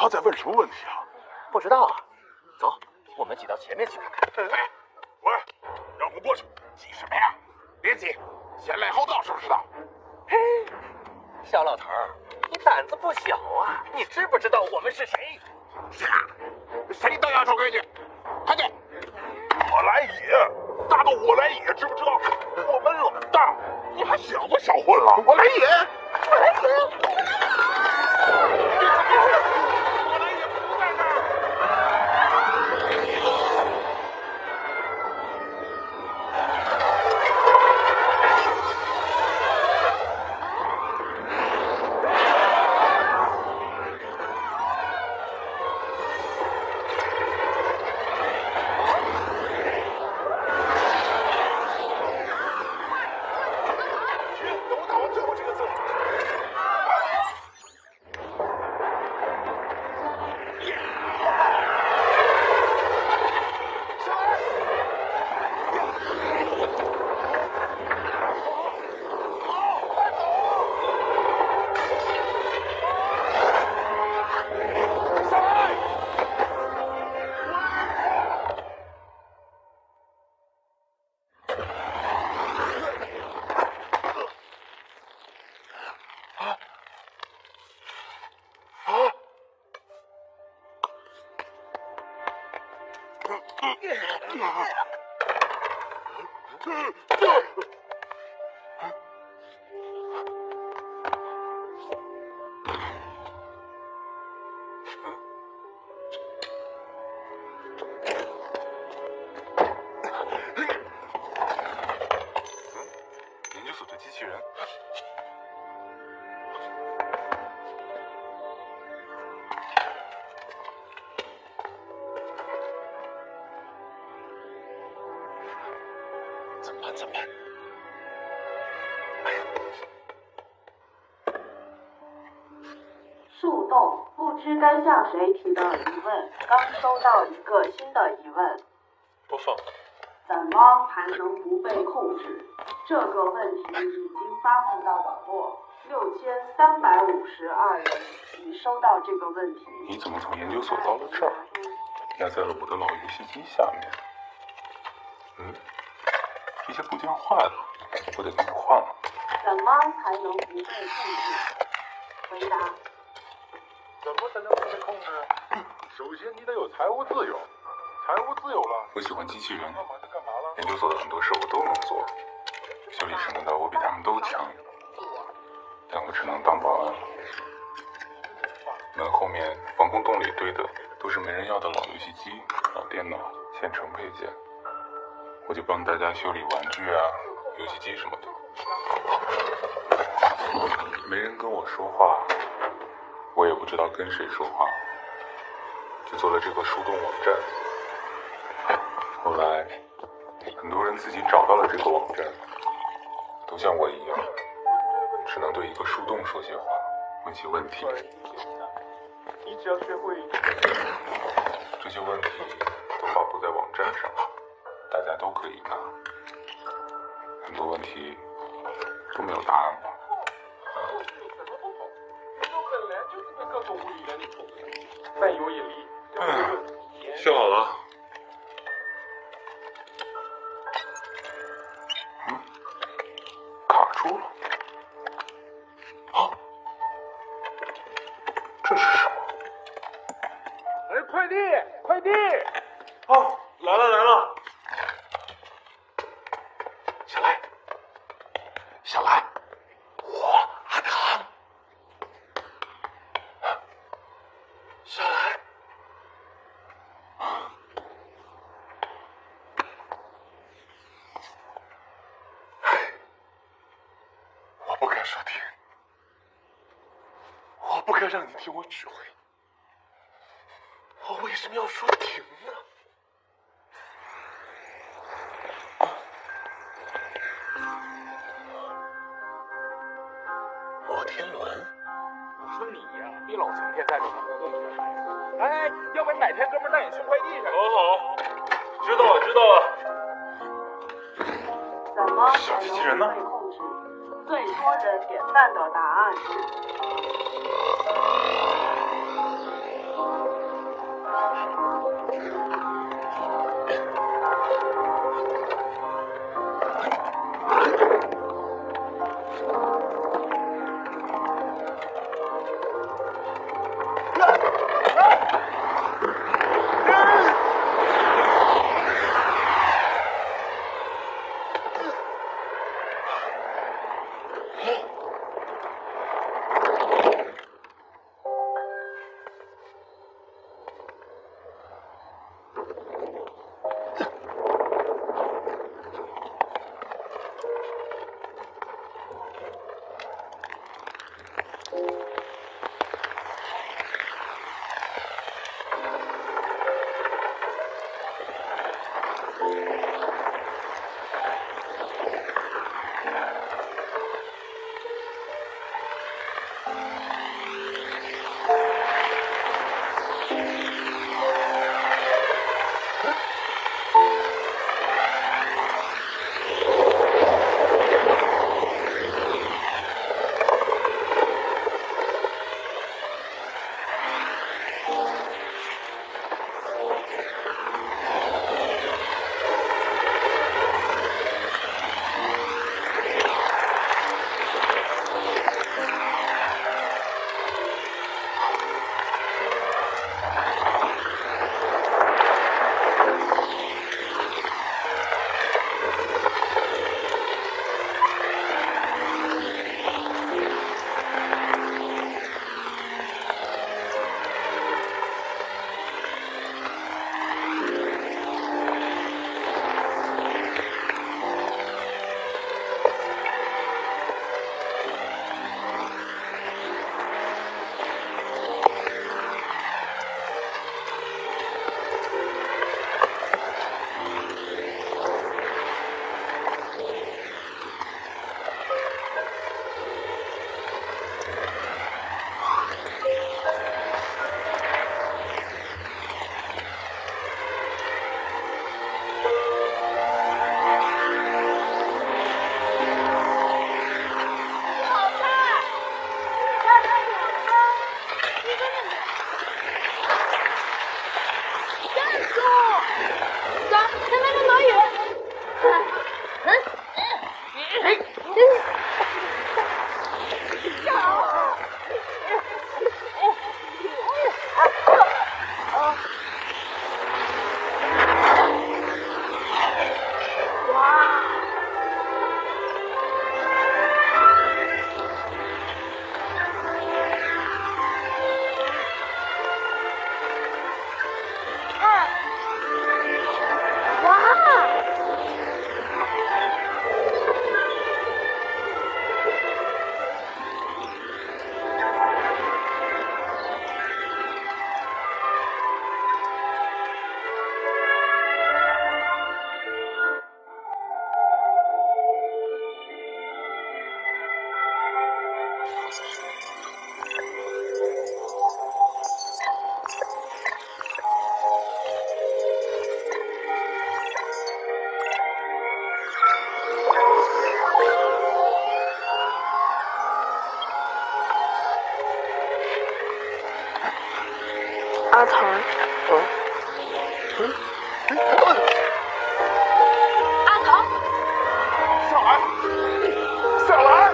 他在问什么问题啊？ 不知道啊。走，我们挤到前面去看看。 哎，喂，让我过去。急什么呀？别急，先来后到，知不知道？ 嘿，小老头儿，你胆子不小啊！你知不知道我们是谁？ 是啊，谁当丫头闺女？快点！我来也，大到我来也，知不知道？我们老大，你还想不想混了？我来也，我来也。我来也不在这儿。 研究所的机器人。怎么办？怎么办？哎呀！ 树洞，不知该向谁提的疑问，刚收到一个新的疑问。 播放。 怎么才能不被控制？这个问题已经发布到网络，六千三百五十二人已收到这个问题。 你怎么从研究所到了这儿？压在了我的老游戏机下面。嗯，这些部件坏了，我得给你换了。 怎么才能不被控制？回答。 怎么才能不被控制？首先你得有财务自由，财务自由了。 我喜欢机器人， 干嘛就干嘛了。 研究所的很多事我都能做，修理师们的我比他们都强，但我只能当保安。门后面防空洞里堆的都是没人要的老游戏机、老电脑、现成配件，我就帮大家修理玩具啊、游戏机什么的。没人跟我说话，我也不知道跟谁说话，就做了这个树洞网站。后来很多人自己找到了这个网站，都像我一样，只能对一个树洞说些话，问些问题。 你只要学会这些问题都发布在网站上，大家都可以看。很多问题都没有答案了。 本来就是个各种无理的理由，但有引力。 嗯，修好了。嗯，卡住了。啊，这是什么？ 哎，快递，快递！ 哦，来了来了。 小来，小来，我阿唐。小来，我不该说停，我不该让你听我指挥，我为什么要说停呢？摩天轮。 我说你呀，别老成天在这忙活动去。哎，要不哪天哥们带你送快递去？ 好好，知道了知道了。 怎么小机器人呢？ 被控制？最多人点赞的答案是。 阿唐， 嗯，嗯， 阿唐， 小兰，小兰，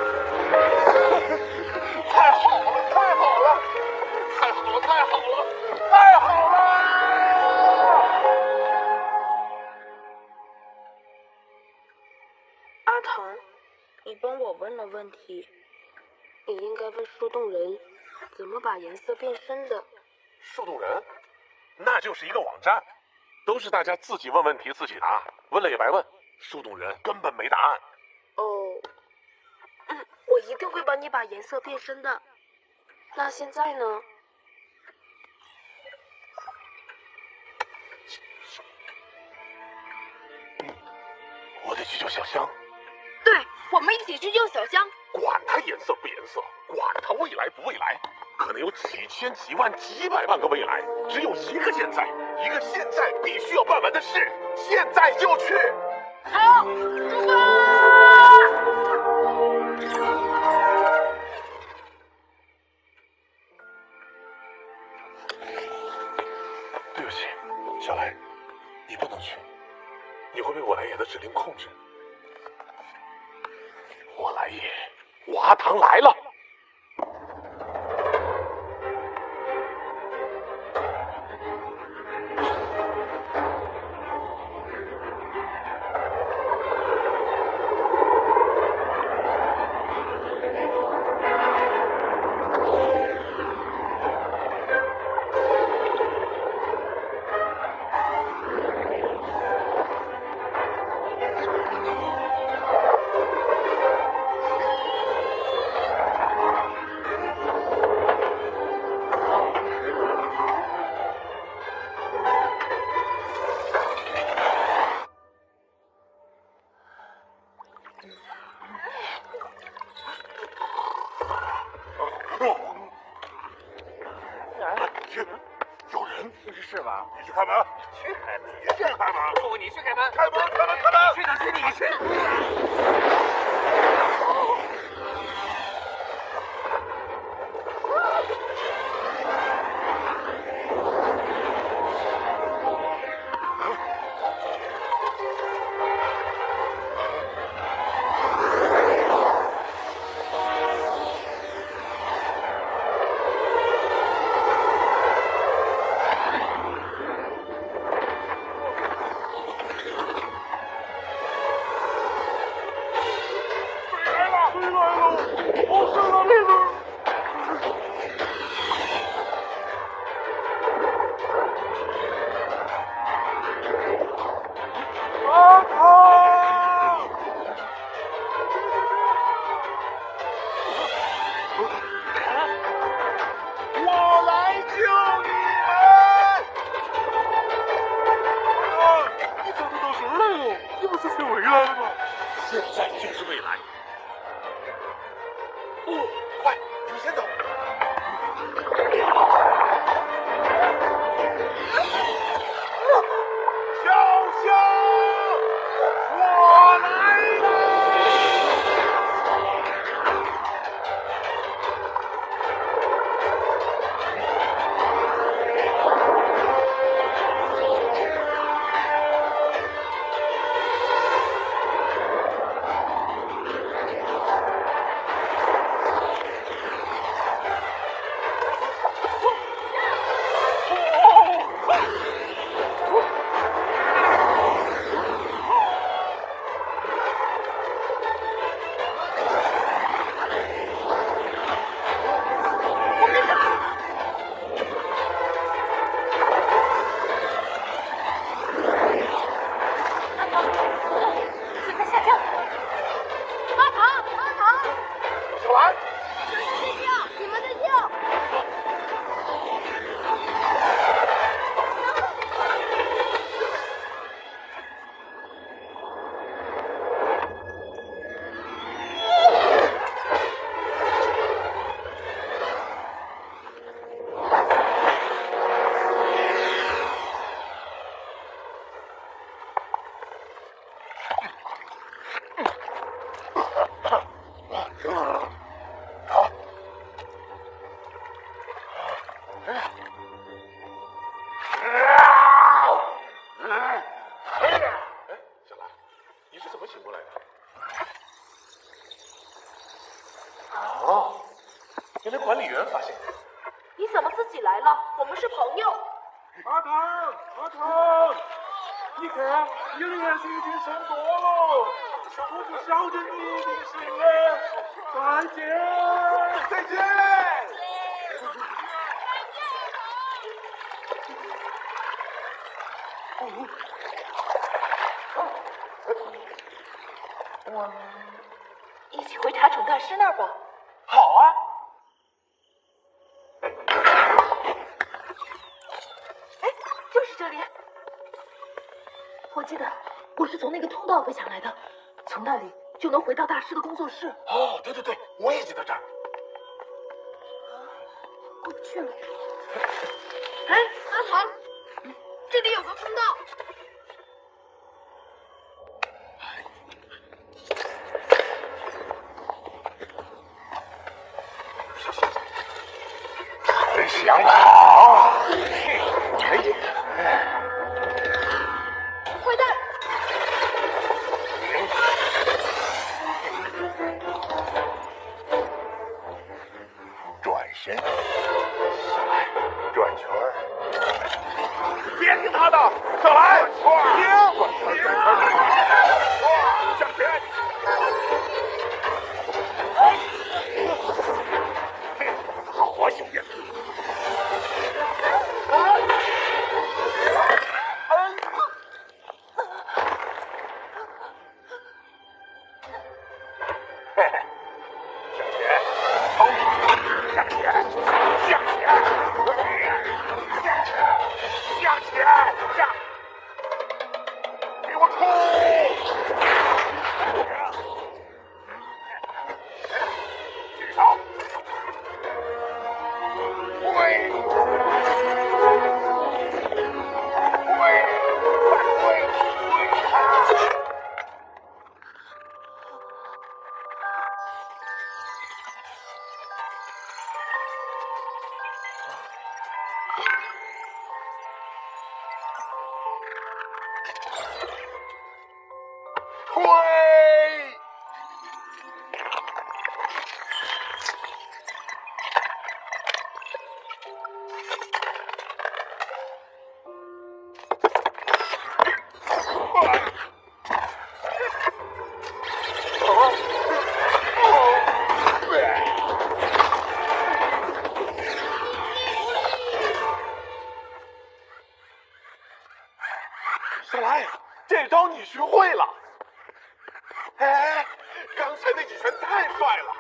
太好了，太好了，太好了，太好了，太好了！ 阿唐，你帮我问了问题，你应该问树洞人怎么把颜色变深的。 树洞人，那就是一个网站，都是大家自己问问题自己答，问了也白问，树洞人根本没答案。 哦，嗯，我一定会帮你把颜色变深的。那现在呢？ 我得去救小香。 对，我们一起去救小香。 管它颜色不颜色，管它未来不未来，可能有几千几万几百万个未来，只有一个现在，一个现在必须要办完的事，现在就去。 好，出发！ 控制。我来也，我阿唐来了。 有人？ 是吧？ 你去开门。 去开门。 你去开门。 不，你去开门。 开门，开门，开门。 你去哪去？你去。 现在就是未来。 不，快，你们先走。小香，我来了。 管理员发现的。 你怎么自己来了？我们是朋友。 阿唐，阿唐，你看，你的眼睛已经生多了，我不晓得你的心了。再见， 再见。 我们一起回茶宠大师那儿吧。 好啊。 哎，就是这里。我记得我是从那个通道飞下来的，从那里就能回到大师的工作室。 哦，对对对，我也记得这儿。 过不去了。 哎，阿唐，这里有个通道。 还想跑？可以。 坏蛋！ 身，小来转圈儿。 别听他的，小来，停， 转圈儿，转圈儿， 向前。好啊，兄弟。嘿嘿，向前，冲！向前，向前，向前，向前，向！给我冲！举手！挥！挥！再挥！挥他！推！小来，这招你学会了。哎，刚才那几拳太帅了。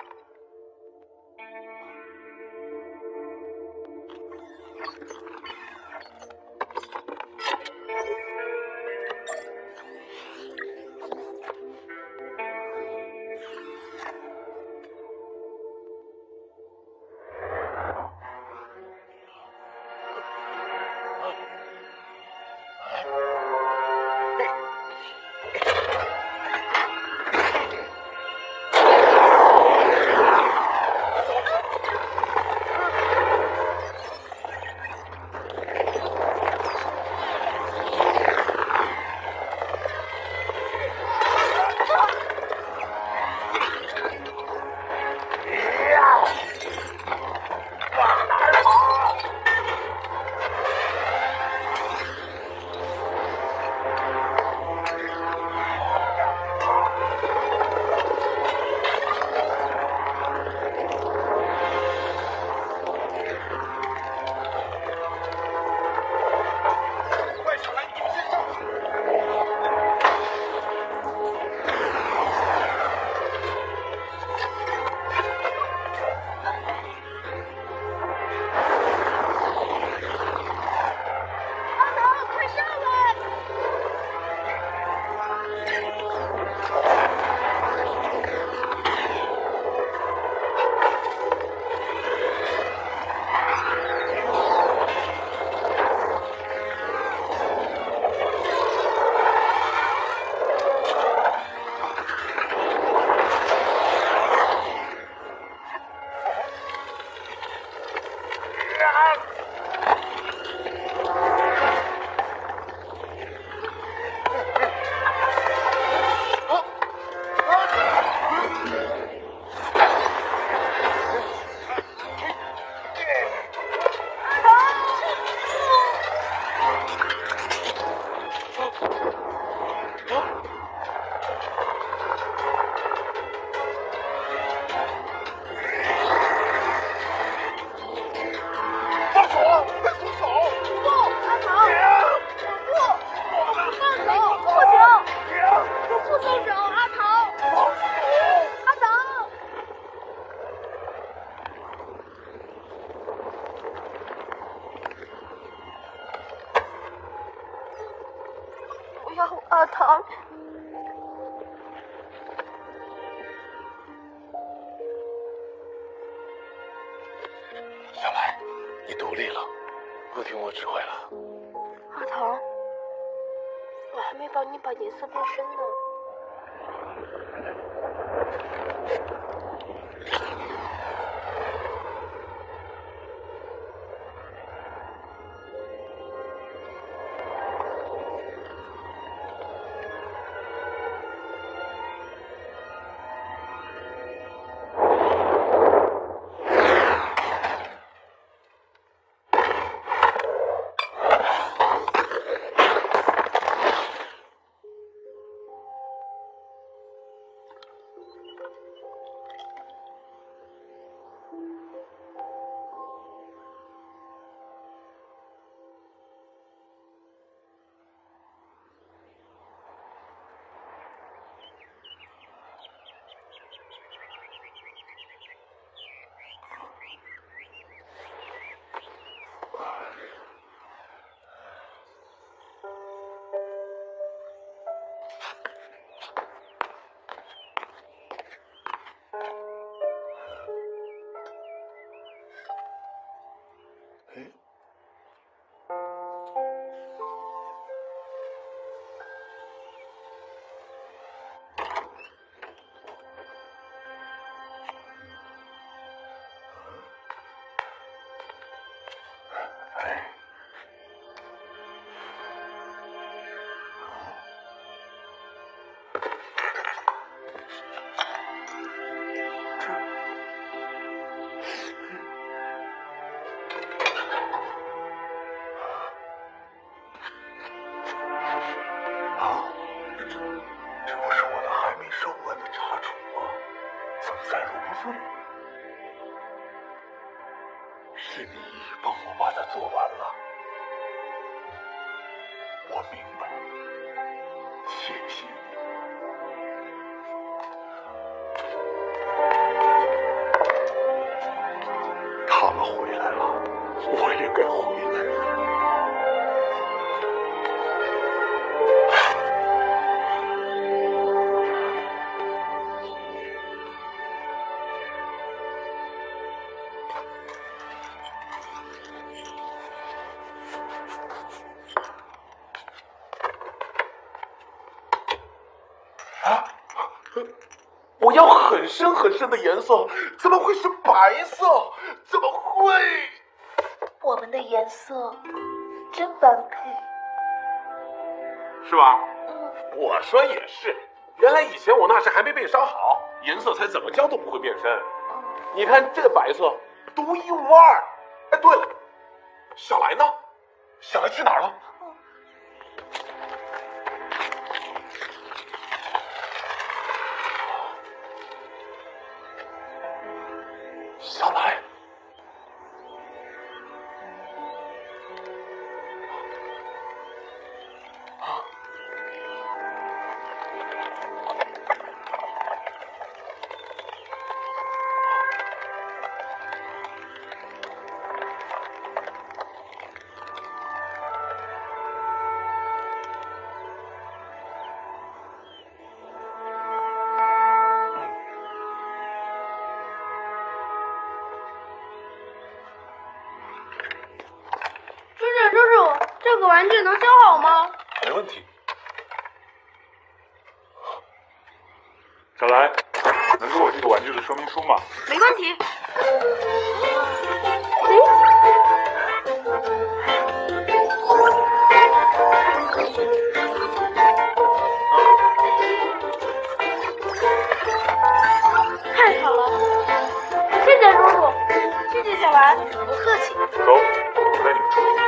阿唐， 小来，你独立了，不听我指挥了。 阿唐，我还没帮你把颜色变深呢。 是你帮我把它做完了，我明白，谢谢你。他们回来了，我也该回来了。 我要很深很深的颜色，怎么会是白色？怎么会？ 我们的颜色真般配， 是吧？ 嗯， 我说也是，原来以前我那是还没被烧好，颜色才怎么浇都不会变深。你看这白色，独一无二。哎，对了，小来呢？小来去哪儿了？小来，啊！ 这个玩具能修好吗？ 没问题。 小来，能给我这个玩具的说明书吗？ 没问题。太好了，谢谢叔叔，谢谢小兰，不客气。 走，我带你们出去。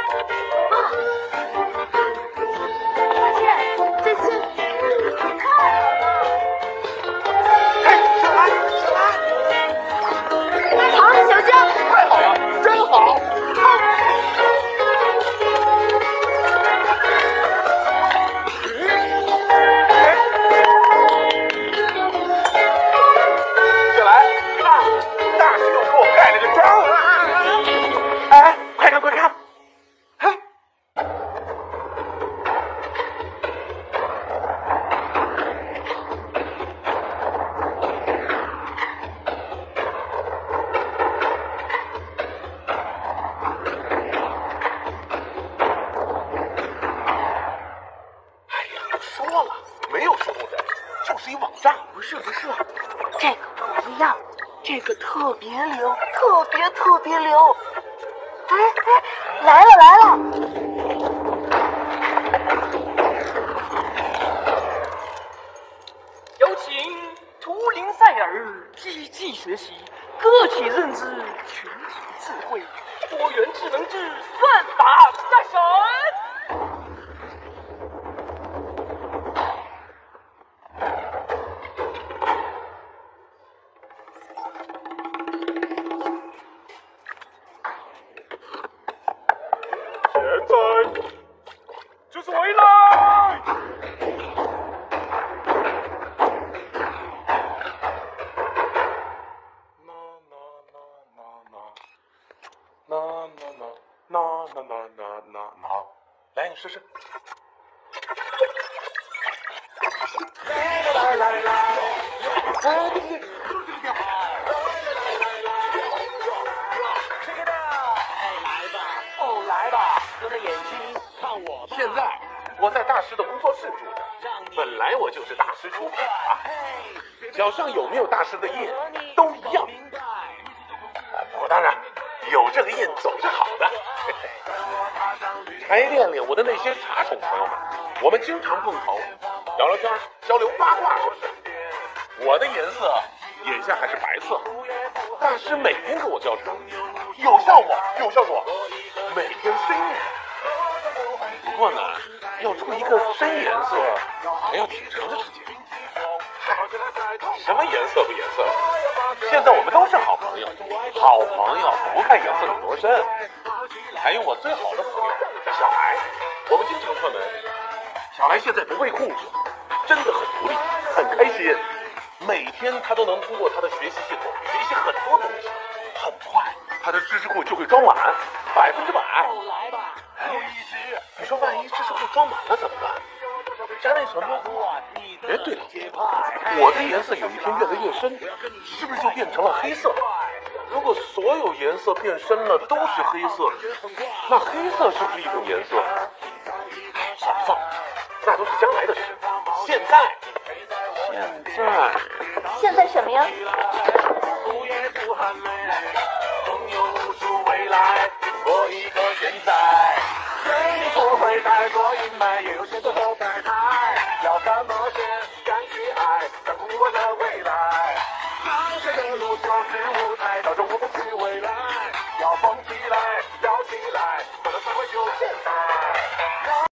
再见，太好了！ 嘿，小兰，小兰， 好，小江， 太好了，真好！小兰，看，大师又给我盖了个章啊！哎，快看，快看！说了，没有树洞人，就是一网站。 不是不是，这个不一样，这个特别灵，特别特别灵。 哎哎，来了来了！ 有请图灵塞尔积极学习，个体认知，群体智慧，多元智能之算法大神。 现在就是未来。那那那那那那那那那，来，你试试。来来来来，哎，对对，就是这个调。 来吧，哦来吧，睁着眼睛看我吧。 现在我在大师的工作室住着，本来我就是大师出品啊，脚上有没有大师的印都一样。不过当然，有这个印总是好的。柴店里我的那些茶宠朋友们，我们经常碰头，聊聊天，交流八卦什么的。我的颜色眼下还是白色，大师每天跟我交叉，有效果，有效果，每天深夜。不过呢，要出一个深颜色，还要挺长的时间。嗨， 什么颜色不颜色？现在我们都是好朋友，好朋友不看颜色有多深。还有我最好的朋友小来，我们经常串门。小来现在不被控制，真的很独立，很开心。每天他都能通过他的学习系统学习很多东西，很快他的知识库就会装满，百分之百。哎，你说万一知识库装满了怎么办？加内存吗？哎，对了，我的颜色有一天越来越深，是不是就变成了黑色？如果所有颜色变深了都是黑色，那黑色是不是一种颜色？算了算了，那都是将来的事。现在，现在， 现在什么呀？